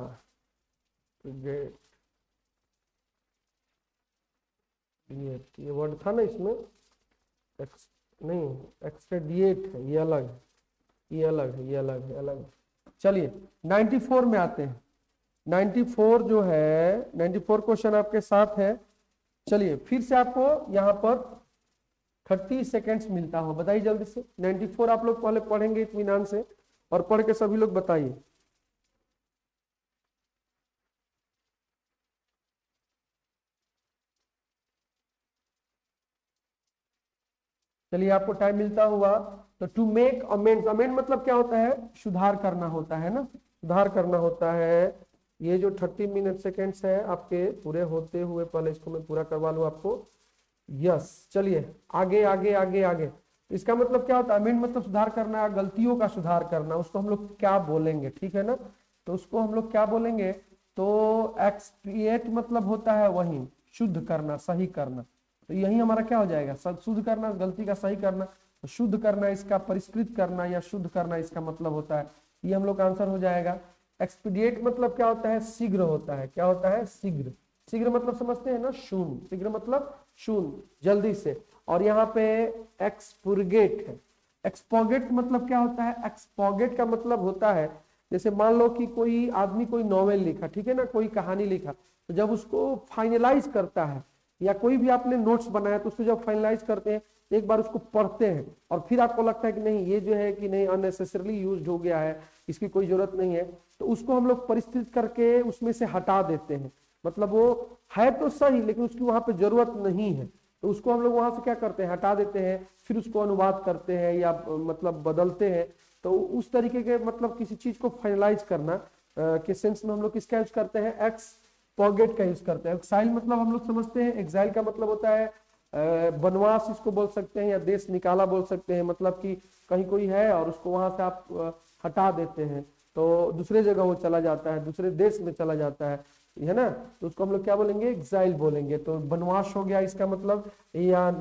ये वर्ड था ना इसमें, नहीं एक्सट्रेडिएट है, ये अलग है, ये अलग है, ये अलग है, अलग है। चलिए 94 में आते हैं। 94 जो है 94 क्वेश्चन आपके साथ है। चलिए फिर से आपको यहाँ पर 30 सेकेंड्स मिलता हो, बताइए जल्दी से। 94 आप लोग पहले पढ़ेंगे इत्मीनान से, और पढ़ के सभी लोग बताइए। चलिए आपको टाइम मिलता हुआ तो टू मेक अमेंड, अमेंड मतलब क्या होता है, सुधार करना होता है ना, सुधार करना होता है। ये जो 30 मिनट सेकेंड्स है आपके पूरे होते हुए, पहले इसको मैं पूरा करवा लूं आपको। यस, चलिए आगे आगे आगे आगे। इसका मतलब क्या होता है, अमेंड मतलब सुधार करना, गलतियों का सुधार करना, उसको हम लोग क्या बोलेंगे, ठीक है ना। तो उसको हम लोग क्या बोलेंगे, तो एक्सपिएट मतलब होता है वही शुद्ध करना, सही करना, तो यही हमारा क्या हो जाएगा, शुद्ध करना, गलती का सही करना, शुद्ध करना इसका परिष्कृत करना या शुद्ध करना इसका मतलब होता है, ये हम लोग का आंसर हो जाएगा। एक्सपीडिएट मतलब क्या होता है, शीघ्र होता है, क्या होता है, शीघ्र। शीघ्र मतलब समझते हैं ना, शून्य, शीघ्र मतलब शून्य, जल्दी से। और यहाँ पे एक्सपुरगेट है। एक्सपोगेट मतलब क्या होता है, एक्सपोगेट का मतलब होता है जैसे मान लो कि कोई आदमी कोई नॉवेल लिखा, ठीक है ना, कोई कहानी लिखा, तो जब उसको फाइनलाइज करता है, या कोई भी आपने नोट्स बनाया तो उसको जब फाइनलाइज करते हैं, एक बार उसको पढ़ते हैं और फिर आपको लगता है कि नहीं ये जो है कि नहीं अननेसेसरली यूज हो गया है, इसकी कोई जरूरत नहीं है, तो उसको हम लोग परिष्कृत करके उसमें से हटा देते हैं। मतलब वो है तो सही लेकिन उसकी वहां पे जरूरत नहीं है, तो उसको हम लोग वहां से क्या करते हैं, हटा देते हैं, फिर उसको अनुवाद करते हैं या मतलब बदलते हैं। तो उस तरीके के मतलब किसी चीज को फाइनलाइज करना के सेंस में हम लोग किसका यूज करते हैं, एक्सपोगेट का यूज करते हैं। एक्साइल मतलब हम लोग समझते हैं, एक्साइल का मतलब होता है वनवास इसको बोल सकते हैं, या देश निकाला बोल सकते हैं। मतलब कि कहीं कोई है और उसको वहां से आप हटा देते हैं तो दूसरे जगह वो चला जाता है, दूसरे देश में चला जाता है ना, तो उसको हम लोग क्या बोलेंगे, एक्साइल बोलेंगे। तो वनवास हो गया इसका मतलब, या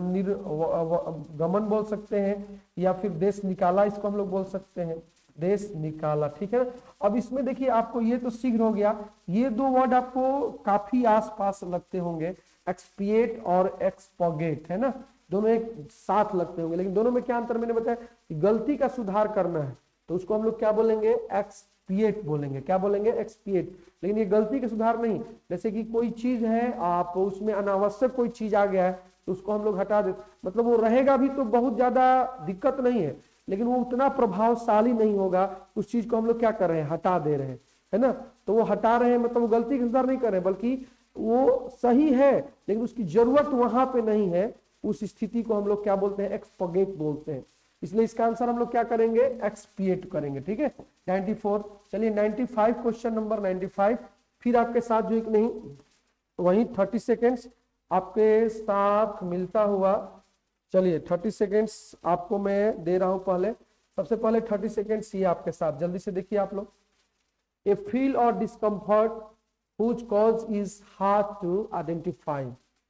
गमन बोल सकते हैं, या फिर देश निकाला इसको हम लोग बोल सकते हैं, देश निकाला, ठीक है। अब इसमें देखिए आपको ये तो शीघ्र हो गया, ये दो वर्ड आपको काफी आसपास लगते होंगे, एक्सपिएट और एक्सपोगेट, है ना, दोनों एक साथ लगते होंगे, लेकिन दोनों में क्या अंतर मैंने बताया, गलती का सुधार करना है तो उसको हम लोग क्या बोलेंगे, एक्सपिएट बोलेंगे, क्या बोलेंगे, एक्सपिएट। लेकिन ये गलती का सुधार नहीं, जैसे कि कोई चीज है आप उसमें अनावश्यक कोई चीज आ गया है तो उसको हम लोग हटा दे, मतलब वो रहेगा भी तो बहुत ज्यादा दिक्कत नहीं है, लेकिन वो उतना प्रभावशाली नहीं होगा, उस चीज को हम लोग क्या कर रहे हैं, हटा दे रहे हैं, है ना। तो वो हटा रहे हैं मतलब वो गलती का सुधार नहीं कर रहे, बल्कि वो सही है लेकिन उसकी जरूरत वहां पे नहीं है, उस स्थिति को हम लोग क्या बोलते हैं, एक्सपोगेट बोलते हैं। इसलिए इसका आंसर हम लोग क्या करेंगे, एक्सपिएट करेंगे, ठीक है। 94, चलिए 95, क्वेश्चन नंबर 95, फिर आपके साथ जो एक नहीं वही 30 सेकेंड्स आपके साथ मिलता हुआ, चलिए 30 सेकेंड्स आपको मैं दे रहा हूं। पहले सबसे पहले 30 सेकेंड्स ये आपके साथ, जल्दी से देखिए आप लोग। ए फील और discomfort whose cause is hard to identify,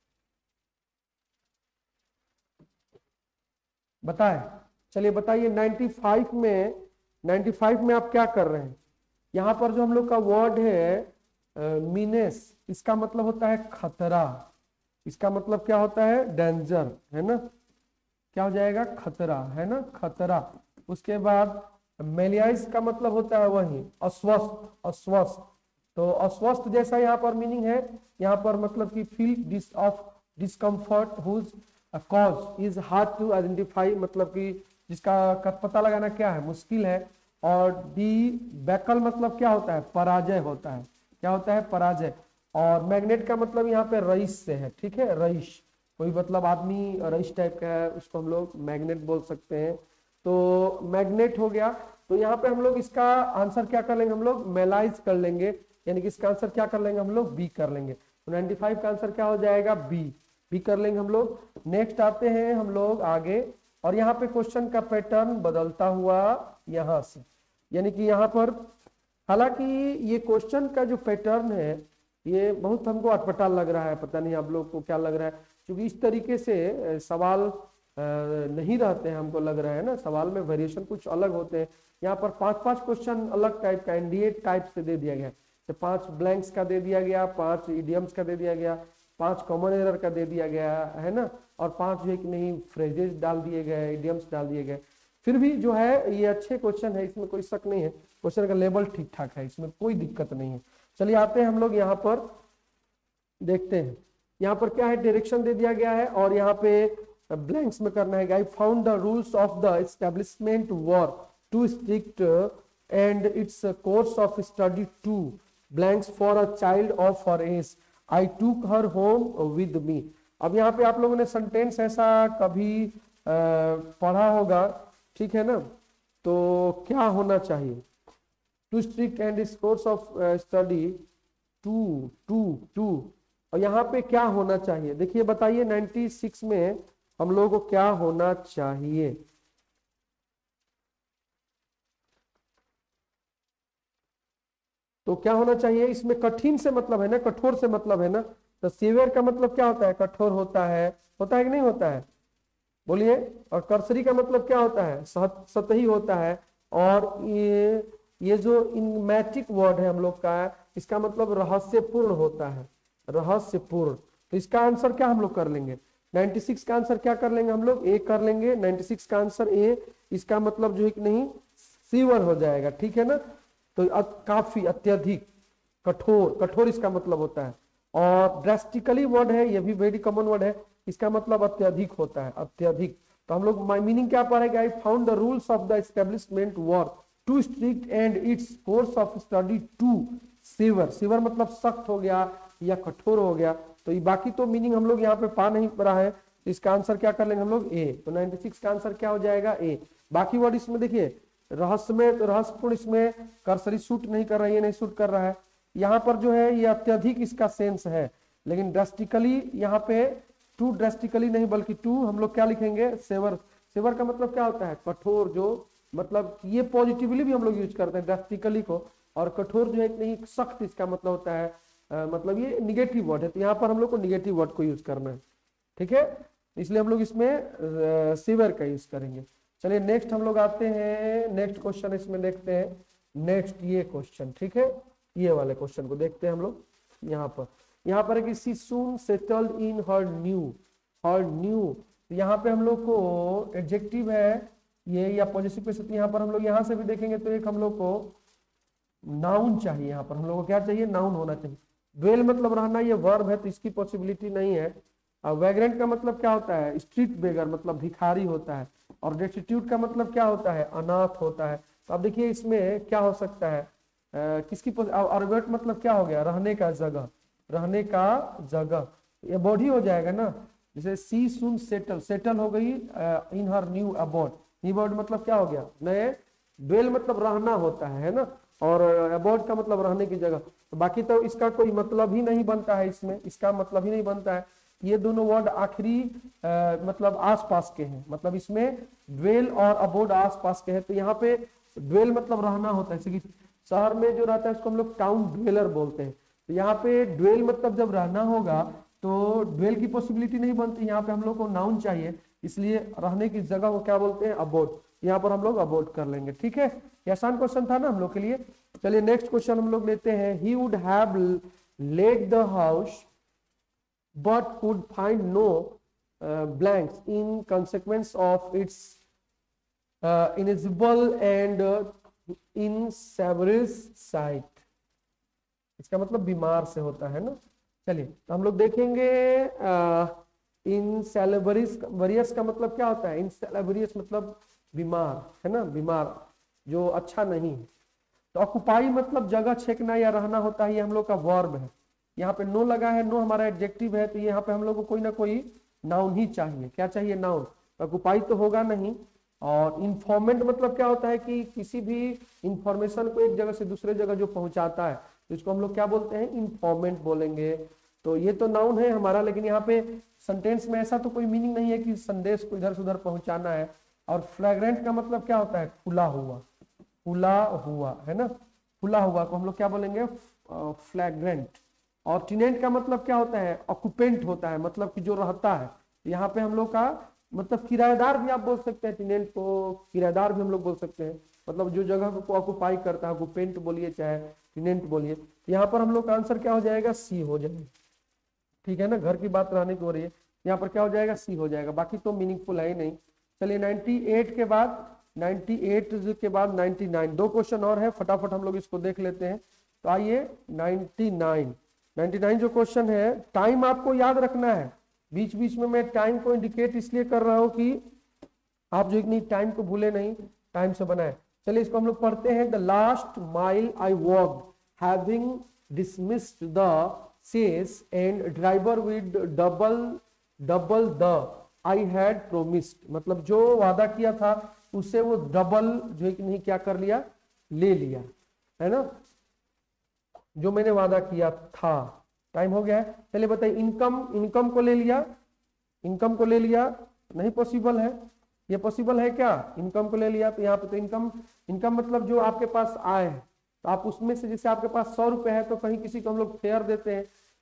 बताएं, चलिए बताइए। 95 में आप क्या कर रहे हैं, यहां पर जो हम लोग का वर्ड है मीनेस, इसका मतलब होता है खतरा, इसका मतलब क्या होता है, डेंजर, है ना, क्या हो जाएगा, खतरा, है ना, खतरा। उसके बाद मेलियाइस का मतलब होता है वही अस्वस्थ, अस्वस्थ, तो अस्वस्थ जैसा यहाँ पर मीनिंग है, यहाँ पर मतलब कि feel of discomfort whose cause is hard to identify, मतलब कि जिसका पता लगाना क्या है, मुश्किल है। और डी बैकल मतलब क्या होता है, पराजय होता है, क्या होता है, पराजय। और मैग्नेट का मतलब यहाँ पे रईस से है, ठीक है, रईस, कोई मतलब आदमी रईस टाइप का है, उसको हम लोग मैग्नेट बोल सकते हैं। तो मैग्नेट हो गया, तो यहाँ पे हम लोग इसका आंसर क्या कर लेंगे, हम लोग मेलाइज कर लेंगे, यानी कि इसका आंसर क्या कर लेंगे, हम लोग बी कर लेंगे। तो 95 का आंसर क्या हो जाएगा, बी, बी कर लेंगे हम लोग। नेक्स्ट आते हैं हम लोग आगे, और यहाँ पे क्वेश्चन का पैटर्न बदलता हुआ यहाँ से, यानी कि यहाँ पर हालांकि ये क्वेश्चन का जो पैटर्न है ये बहुत हमको अटपटा लग रहा है, पता नहीं आप लोग को क्या लग रहा है, क्योंकि इस तरीके से सवाल नहीं रहते हैं, हमको लग रहा है ना, सवाल में वेरिएशन कुछ अलग होते हैं। यहाँ पर 5-5 क्वेश्चन अलग टाइप का एनडीए टाइप से दे दिया गया, तो 5 ब्लैंक्स का दे दिया गया, 5 इडियम्स का दे दिया गया, 5 कॉमन एरर का दे दिया गया है ना, और 5 जो है कि नहीं फ्रेजेस डाल दिए गए, इडियम्स डाल दिए गए। फिर भी जो है ये अच्छे क्वेश्चन है, इसमें कोई शक नहीं है, क्वेश्चन का लेवल ठीक ठाक है, इसमें कोई दिक्कत नहीं है। चलिए आते हैं हम लोग यहाँ पर देखते हैं, यहाँ पर क्या है, डायरेक्शन दे दिया गया है और यहाँ पे ब्लैंक्स में करना है। I found the rules of the establishment were too strict and its course of study too blanks for a child of her age, I took her home with me. अब यहाँ पे आप लोगों ने सेंटेंस ऐसा कभी पढ़ा होगा, ठीक है ना, तो क्या होना चाहिए, too strict and its course of study too too too, और यहाँ पे क्या होना चाहिए, देखिए बताइए 96 में हम लोगों को क्या होना चाहिए। तो क्या होना चाहिए, इसमें कठिन से मतलब है ना, कठोर से मतलब है ना, तो सीवियर का मतलब क्या होता है, कठोर होता है कि नहीं होता है, बोलिए। और कर्सरी का मतलब क्या होता है, सतही होता है। और ये जो इनमैटिक वर्ड है हम लोग का, इसका मतलब रहस्यपूर्ण होता है, रहस्यपूर्ण। तो इसका आंसर क्या हम लोग कर लेंगे, 96 का आंसर क्या कर लेंगे हम लोग, ए कर लेंगे। 96 का आंसर ए, इसका मतलब जो है कि नहीं सीवर हो जाएगा, ठीक है ना। तो काफी, अत्यधिक, कठोर, कठोर इसका मतलब होता है। और ड्रास्टिकली वर्ड है, ये भी वेरी कॉमन वर्ड है, इसका मतलब अत्यधिक होता है, अत्यधिक। तो हम लोग मीनिंग क्या पढ़ेगा, I found the rules of the establishment were too strict and its course of study too severe. Severe मतलब सख्त हो गया या कठोर हो गया। तो ये बाकी तो मीनिंग हम लोग यहाँ पे पा नहीं रहा है, तो इसका आंसर क्या कर लेंगे हम लोग, ए। तो 96 का आंसर क्या हो जाएगा, ए। बाकी वर्ड इसमें देखिए, रहस्य में, तो रहस्यपूर्ण इसमें कर्सरी सूट नहीं कर रहा है, ये नहीं सूट कर रहा है। यहाँ पर जो है ये अत्यधिक इसका सेंस है, लेकिन ड्रास्टिकली यहाँ पे टू ड्रास्टिकली नहीं बल्कि टू हम लोग क्या लिखेंगे, सेवर। सेवर का मतलब क्या होता है, कठोर, जो मतलब ये पॉजिटिवली भी हम लोग यूज करते हैं ड्रास्टिकली को, और कठोर जो है नहीं सख्त, इसका मतलब होता है मतलब ये निगेटिव वर्ड है, तो यहाँ पर हम लोग को निगेटिव वर्ड को यूज करना है, ठीक है। इसलिए हम लोग इसमें सीवर का यूज करेंगे। चलिए नेक्स्ट हम लोग आते हैं, नेक्स्ट क्वेश्चन इसमें देखते हैं। नेक्स्ट ये क्वेश्चन, ठीक है, ये वाले क्वेश्चन को देखते हैं हम लोग। यहाँ पर है कि she soon settled in her new. यहाँ पे हम लोग को एडजेक्टिव है ये या पॉजिटिव पे सकते, यहाँ पर हम लोग यहाँ से भी देखेंगे तो एक हम लोग को नाउन चाहिए। यहाँ पर हम लोग को क्या चाहिए, नाउन होना चाहिए। ड्वेल मतलब रहना, ये वर्ब है तो इसकी पॉसिबिलिटी नहीं है। वैग्रेंट का मतलब क्या होता है, स्ट्रीट बेगर मतलब भिखारी होता है। और डेस्टिट्यूट का मतलब क्या होता है, अनाथ होता है। तो अब देखिए इसमें क्या हो सकता है, किसकी अर्बेट मतलब क्या हो गया, रहने का जगह, रहने का जगह, ये बॉडी हो जाएगा ना। जैसे सी सुन सेटल, सेटल हो गई in her new abode, new abode मतलब क्या हो गया, नए। ड्वेल मतलब रहना होता है ना, और अबोर्ड का मतलब रहने की जगह। तो बाकी तो इसका कोई मतलब ही नहीं बनता है, इसमें इसका मतलब ही नहीं बनता है। ये दोनों वर्ड आखिरी मतलब आसपास के हैं, मतलब इसमें ड्वेल और अबोर्ड आसपास के हैं। तो यहाँ पे ड्वेल मतलब रहना होता है, जैसे कि शहर में जो रहता है उसको हम लोग टाउन ड्वेलर बोलते हैं। तो यहाँ पे ड्वेल मतलब जब रहना होगा तो ड्वेल की पॉसिबिलिटी नहीं बनती, यहाँ पे हम लोग को नाउन चाहिए, इसलिए रहने की जगह को क्या बोलते हैं, अबोर्ड। यहाँ पर हम लोग अबोर्ड कर लेंगे, ठीक है। ये आसान क्वेश्चन था ना हम लोग के लिए। चलिए नेक्स्ट क्वेश्चन हम लोग लेते हैं। He would have let the house but could find no blanks in consequence of its inevitable and insavoury sight। इसका मतलब बीमार से होता है ना। चलिए तो हम लोग देखेंगे इनसेलेबरियस का मतलब क्या होता है, इनसेलेबरियस मतलब बीमार है ना, बीमार जो अच्छा नहीं। तो ऑक्युपाई मतलब जगह छेकना या रहना होता है, ये हम लोग का वर्ब है। यहाँ पे नो लगा है, नो हमारा एडजेक्टिव है, तो यहाँ पे हम लोग को कोई ना कोई नाउन ही चाहिए। क्या चाहिए, नाउन। ऑक्युपाई तो होगा नहीं। और इन्फॉर्मेंट मतलब क्या होता है कि किसी भी इंफॉर्मेशन को एक जगह से दूसरे जगह जो पहुंचाता है, तो इसको हम लोग क्या बोलते हैं, इन्फॉर्मेंट बोलेंगे। तो ये तो नाउन है हमारा, लेकिन यहाँ पे सेंटेंस में ऐसा तो कोई मीनिंग नहीं है कि संदेश को इधर से उधर पहुंचाना है। और फ्लैग्रेंट का मतलब क्या होता है, खुला हुआ, खुला हुआ है ना, खुला हुआ को हम लोग क्या बोलेंगे, फ्लैग्रेंट। और टिनेंट का मतलब क्या होता है, ऑक्यूपेंट होता है, मतलब कि जो रहता है। यहाँ पे हम लोग का मतलब किराएदार भी आप बोल सकते हैं, टिनेंट को किराएदार भी हम लोग बोल सकते हैं, मतलब जो जगह को ऑक्यूपाई करता है, ऑक्यूपेंट बोलिए चाहे टिनेंट बोलिए। यहाँ पर हम लोग का आंसर क्या हो जाएगा, सी हो जाएगा, ठीक है ना। घर की बात रहने की हो रही है, यहाँ पर क्या हो जाएगा, सी हो जाएगा। बाकी तो मीनिंगफुल है ही नहीं। चलिए 98 के बाद 98 के बाद 99, दो क्वेश्चन और है, फटाफट हम लोग इसको देख लेते हैं। तो आइए 99 जो क्वेश्चन है, टाइम आपको याद रखना है। बीच बीच में मैं टाइम को इंडिकेट इसलिए कर रहा हूं कि आप जो नहीं टाइम को भूले नहीं, टाइम से बनाए। चलिए इसको हम लोग पढ़ते हैं। The last mile I walked having dismissed the chaise and driver with double the I had promised. मतलब जो वादा किया था उससे वो डबल जो है कि नहीं क्या कर लिया, ले लिया, है ना, जो मैंने वादा किया था। टाइम हो गया है। चलिए बताइए, इनकम को ले लिया, इनकम को ले लिया, नहीं पॉसिबल है। ये पॉसिबल है क्या, इनकम को ले लिया। तो यहाँ पे तो इनकम मतलब जो आपके पास आए है, तो आप उसमें से जैसे आपके पास 100 रुपए है तो कहीं किसी को हम लोग फेयर देते हैं,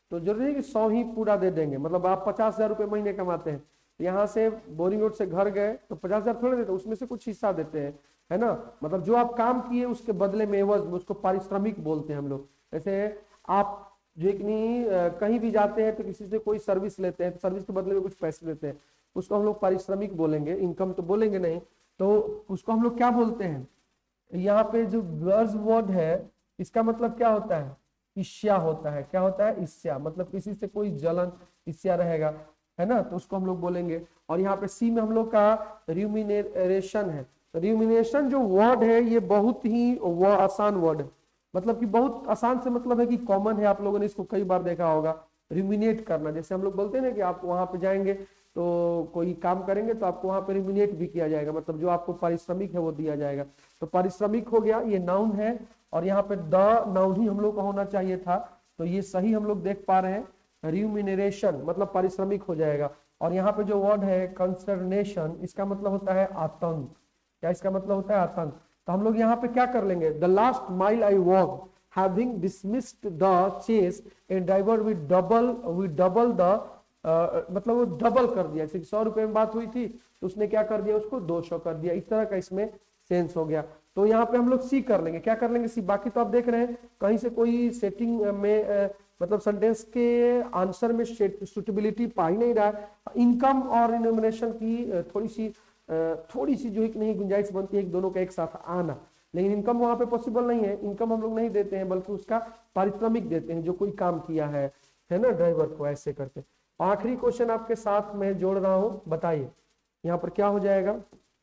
तो जरूरी नहीं कि 100 ही पूरा दे देंगे। मतलब आप 50,000 रुपये महीने कमाते हैं, यहाँ से बोरिंग रोड से घर गए तो 50,000 थोड़े देते, उसमें से कुछ हिस्सा देते हैं, है ना। मतलब जो आप काम किए उसके बदले में एवज में, उसको पारिश्रमिक बोलते हैं हम लोग। जैसे आप जो कहीं भी जाते हैं तो किसी से कोई सर्विस लेते हैं, तो सर्विस के बदले में कुछ पैसे देते हैं, उसको हम लोग पारिश्रमिक बोलेंगे, इनकम तो बोलेंगे नहीं। तो उसको हम लोग क्या बोलते हैं, यहाँ पे जो गर्ज वर्ड है इसका मतलब क्या होता है, ईर्ष्या होता है। क्या होता है, ईर्ष्या, मतलब किसी से कोई जलन, ईर्ष्या रहेगा, है ना, तो उसको हम लोग बोलेंगे। और यहाँ पे सी में हम लोग का रिम्यूनरेशन है। तो रिम्यूनरेशन जो वर्ड है ये बहुत ही आसान वर्ड है, मतलब कि बहुत आसान से मतलब है कि कॉमन है, आप लोगों ने इसको कई बार देखा होगा। रिम्यूनेट करना, जैसे हम लोग बोलते हैं ना कि आप वहां पे जाएंगे तो कोई काम करेंगे तो आपको वहां पे रिम्यूनेट भी किया जाएगा, मतलब जो आपको पारिश्रमिक है वो दिया जाएगा। तो पारिश्रमिक हो गया, ये नाउन है, और यहाँ पे द नाउन ही हम लोग का होना चाहिए था, तो ये सही हम लोग देख पा रहे हैं। रिम्यूनरेशन मतलब पारिश्रमिक हो जाएगा। और यहाँ पे जो वर्ड है कंसर्नेशन, इसका मतलब होता है आतंक। क्या इसका मतलब होता है, आतंक। तो हम लोग यहाँ पे क्या कर लेंगे, the last mile I walk having dismissed the chaise and driver with double the मतलब वो डबल कर दिया, जैसे 100 रुपए में बात हुई थी तो उसने क्या कर दिया, उसको 200 कर दिया, इस तरह का इसमें सेंस हो गया। तो यहाँ पे हम लोग सी कर लेंगे। क्या कर लेंगे, सी। बाकी तो आप देख रहे हैं कहीं से कोई सेटिंग में मतलब सेंटेंस के आंसर में सुटेबिलिटी पा ही नहीं रहा है। इनकम और रिम्यूनरेशन की थोड़ी सी जो है नहीं गुंजाइश बनती है कि दोनों का एक साथ आना, लेकिन इनकम वहां पे पॉसिबल नहीं है। इनकम हम लोग नहीं देते हैं, बल्कि उसका पारिश्रमिक देते हैं जो कोई काम किया है ना, ड्राइवर को, ऐसे करके। आखिरी क्वेश्चन आपके साथ मैं जोड़ रहा हूं, बताइए यहाँ पर क्या हो जाएगा।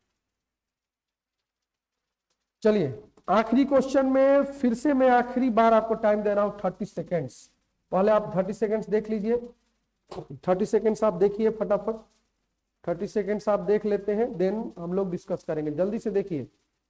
चलिए आखिरी क्वेश्चन में फिर से मैं आखिरी बार आपको टाइम दे रहा हूं, 30 सेकेंड्स। पहले आप 30 सेकेंड्स देख लीजिए, 30 सेकेंड्स आप देखिए फटाफट, 30 सेकेंड्स आप देख लेते हैं, देन हम लोग डिस्कस करेंगे। जल्दी से देखिए,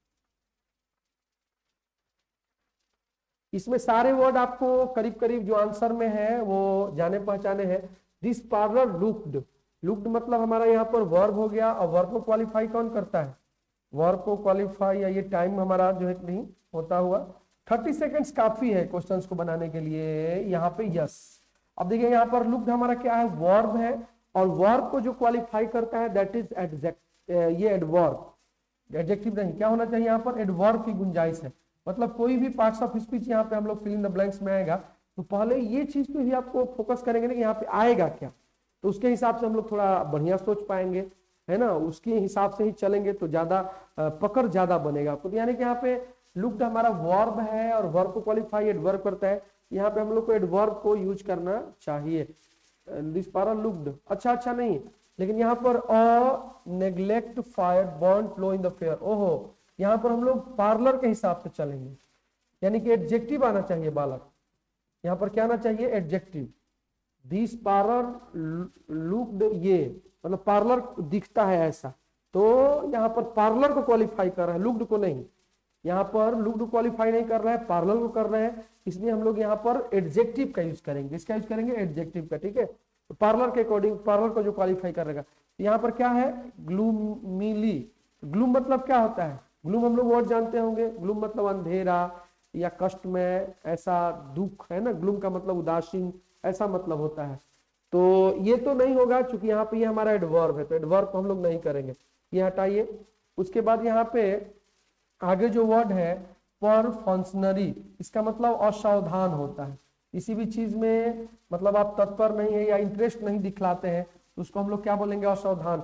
इसमें सारे वर्ड आपको करीब करीब जो आंसर में है वो जाने पहचाने हैं। दिस पार्लर लुक्ड, लुक्ड मतलब हमारा यहाँ पर वर्ब हो गया, और वर्ब को क्वालिफाई कौन करता है, वर्ब को क्वालिफाई, या ये टाइम हमारा जो है नहीं होता हुआ। 30 सेकेंड्स काफी है क्वेश्चंस को बनाने के लिए। यहाँ पे यस, अब देखिए यहाँ पर लुक्ड हमारा क्या है, वर्ब है, और वर्ब को जो क्वालिफाई करता है दैट इज ये एडवर्ब, एडजेक्टिव नहीं। क्या होना चाहिए यहाँ पर, एडवर्ब की गुंजाइश है। मतलब कोई भी पार्ट्स ऑफ स्पीच यहाँ पे हम लोग फिल इन द ब्लैंक्स में आएगा तो पहले ये चीज पे भी आपको फोकस करेंगे ना कि यहाँ पे आएगा क्या, तो उसके हिसाब से हम लोग थोड़ा बढ़िया सोच पाएंगे, है ना, उसके हिसाब से ही चलेंगे तो ज्यादा पकड़ ज्यादा बनेगा आपको। तो यानी कि यहाँ पे लुक्ड हमारा वर्ब है, और वर्ब को क्वालिफाई एडवर्ब करता है। यहाँ पे हम लोग को एडवर्ब को यूज करना चाहिए। दिस पार्लर लुक्ड, अच्छा नहीं, लेकिन यहाँ पर neglect fire burn low in the fair, ओहो, यहाँ पर हम लोग पार्लर के हिसाब से चलेंगे, यानी कि एडजेक्टिव आना चाहिए बालक। यहाँ पर क्या आना चाहिए, एडजेक्टिव। दिस पार्लर लुक्ड, ये मतलब पार्लर दिखता है ऐसा, तो यहाँ पर पार्लर को क्वालिफाई कर रहा है, लुक्ड को नहीं। यहाँ पर लुक्ड क्वालिफाई नहीं कर रहा है, पार्लर को कर रहे हैं, इसलिए हम लोग यहाँ पर एडजेक्टिव का यूज करेंगे। इसका यूज करेंगे एडजेक्टिव का, ठीक है। तो पार्लर के अकॉर्डिंग, पार्लर को जो क्वालिफाई करेगा। यहाँ पर क्या है, ग्लूमीली। ग्लूम मतलब क्या होता है, ग्लूम हम लोग वर्ड जानते होंगे। ग्लूम मतलब अंधेरा या कष्ट में, ऐसा दुख, है ना। ग्लूम का मतलब उदासीन, ऐसा मतलब होता है। तो ये तो नहीं होगा क्योंकि यहाँ पे ये हमारा एडवर्ब है, तो एडवर्ब को हम लोग नहीं करेंगे, ये हटाइए। उसके बाद यहाँ पे आगे जो वर्ड है पर फंक्शनरी, इसका मतलब असावधान होता है। किसी भी चीज में मतलब आप तत्पर नहीं है या इंटरेस्ट नहीं दिखलाते हैं तो उसको हम लोग क्या बोलेंगे, असावधान।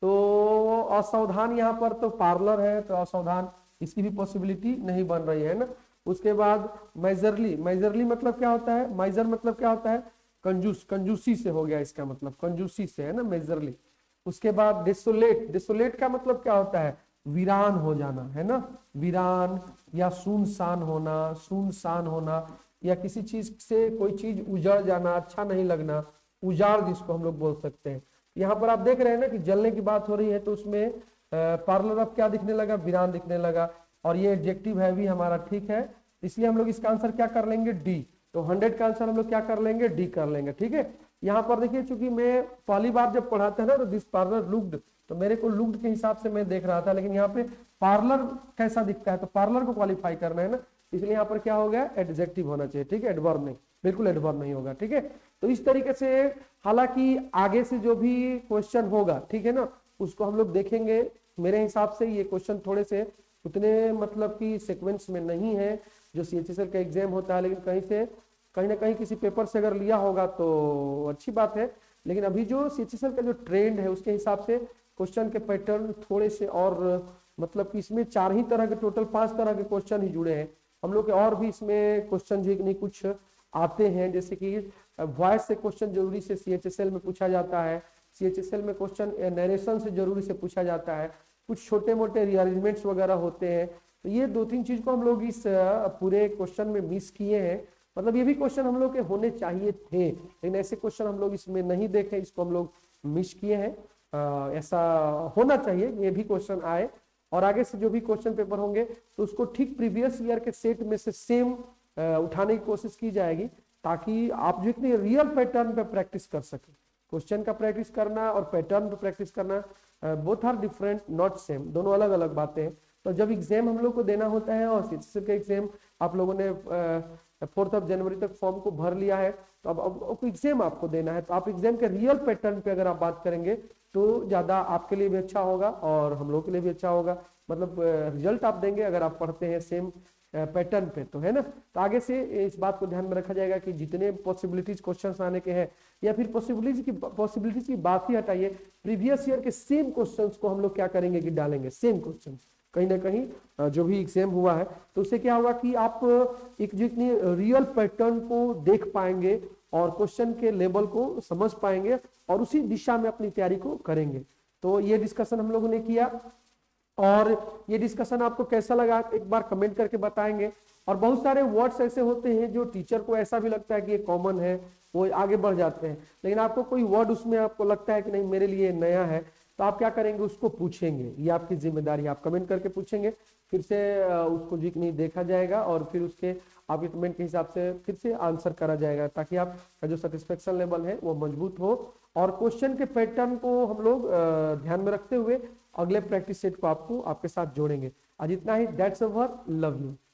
तो असावधान यहाँ पर तो पार्लर है, तो असावधान इसकी भी पॉसिबिलिटी नहीं बन रही है ना। उसके बाद मेजरली, मेजरली मतलब क्या होता है, मेजर मतलब क्या होता है, कंजूस, कंजूसी से हो गया इसका मतलब, कंजूसी से, है ना, मेजरली। उसके बाद डिसोलेट, डिसोलेट का मतलब क्या होता है, वीरान हो जाना, है ना, वीरान या सुनसान होना, सुनसान होना, या किसी चीज से कोई चीज उजड़ जाना, अच्छा नहीं लगना, उजाड़ जिसको हम लोग बोल सकते हैं। यहाँ पर आप देख रहे हैं ना कि जलने की बात हो रही है, तो उसमें पार्लर अब क्या दिखने लगा, वीरान दिखने लगा, और ये एडजेक्टिव है भी हमारा, ठीक है। इसलिए हम लोग इसका आंसर क्या कर लेंगे, डी। तो 100 का आंसर हम लोग क्या कर लेंगे, डी कर लेंगे, ठीक है। यहाँ पर देखिए चूंकि मैं पहली बार जब पढ़ाते हैं ना तो दिस पार्लर लुक्ड, तो मेरे को लुक्ड के हिसाब से मैं देख रहा था, लेकिन यहाँ पे पार्लर कैसा दिखता है तो पार्लर को क्वालिफाई करना है ना, इसलिए यहाँ पर क्या होगा, एडजेक्टिव होना चाहिए, ठीक है, एडवर्ब नहीं, बिल्कुल एडवर्ब नहीं होगा, ठीक है। तो इस तरीके से हालांकि आगे से जो भी क्वेश्चन होगा, ठीक है ना, उसको हम लोग देखेंगे। मेरे हिसाब से ये क्वेश्चन थोड़े से उतने मतलब कि सीक्वेंस में नहीं है जो CHSL का एग्जाम होता है, लेकिन कहीं ना कहीं किसी पेपर से अगर लिया होगा तो अच्छी बात है। लेकिन अभी जो CHSL का जो ट्रेंड है उसके हिसाब से क्वेश्चन के पैटर्न थोड़े से और मतलब कि इसमें 4 ही तरह के, टोटल 5 तरह के क्वेश्चन ही जुड़े हैं। हम लोग के और भी इसमें क्वेश्चन जो नहीं कुछ आते हैं, जैसे कि वॉइस से क्वेश्चन जरूरी से CHSL में पूछा जाता है, CHSL में क्वेश्चन नरेशन से जरूरी से पूछा जाता है, कुछ छोटे मोटे रीअरेंजमेंट्स वगैरह होते हैं। तो ये 2-3 चीज को हम लोग इस पूरे क्वेश्चन में मिस किए हैं। मतलब ये भी क्वेश्चन हम लोग के होने चाहिए थे, लेकिन ऐसे क्वेश्चन हम लोग इसमें नहीं देखे, इसको हम लोग मिस किए हैं। ऐसा होना चाहिए, ये भी क्वेश्चन आए और आगे से जो भी क्वेश्चन पेपर होंगे तो उसको ठीक प्रीवियस ईयर के सेट में से सेम उठाने की कोशिश की जाएगी, ताकि आप जो इतने रियल पैटर्न पे प्रैक्टिस कर सके। क्वेश्चन का प्रैक्टिस करना और पैटर्न पे प्रैक्टिस करना both are different, not same, दोनों अलग अलग बातें हैं। तो जब एग्जाम हम लोग को देना होता है और CHSL का एग्जाम आप लोगों ने 4 जनवरी तक फॉर्म को भर लिया है, तो अब एग्जाम आपको देना है, तो आप एग्जाम के रियल पैटर्न पे अगर आप बात करेंगे तो ज्यादा आपके लिए भी अच्छा होगा और हम लोग के लिए भी अच्छा होगा। मतलब रिजल्ट आप देंगे अगर आप पढ़ते हैं सेम पैटर्न पे, तो है ना। तो आगे से इस बात को ध्यान में रखा जाएगा कि जितने पॉसिबिलिटीज क्वेश्चंस आने के हैं या फिर पॉसिबिलिटीज की बात ही हटाइए, प्रीवियस ईयर के सेम क्वेश्चंस को हम लोग क्या करेंगे कि डालेंगे, सेम क्वेश्चंस कहीं ना कहीं जो भी एग्जाम हुआ है, तो उससे क्या होगा कि आप एक जितनी रियल पैटर्न को देख पाएंगे और क्वेश्चन के लेवल को समझ पाएंगे और उसी दिशा में अपनी तैयारी को करेंगे। तो ये डिस्कशन हम लोगों ने किया और ये डिस्कशन आपको कैसा लगा एक बार कमेंट करके बताएंगे। और बहुत सारे वर्ड्स ऐसे होते हैं जो टीचर को ऐसा भी लगता है कि ये कॉमन है, वो आगे बढ़ जाते हैं, लेकिन आपको कोई वर्ड उसमें आपको लगता है कि नहीं मेरे लिए नया है, तो आप क्या करेंगे, उसको पूछेंगे। ये आपकी जिम्मेदारी, आप कमेंट करके पूछेंगे, फिर से उसको जी नहीं देखा जाएगा और फिर उसके आपके कमेंट के हिसाब से फिर से आंसर करा जाएगा, ताकि आपका जो सेटिस्फेक्शन लेवल है वो मजबूत हो। और क्वेश्चन के पैटर्न को हम लोग ध्यान में रखते हुए अगले प्रैक्टिस सेट को आपको आपके साथ जोड़ेंगे। आज इतना ही, दैट्स ओवर, लव यू।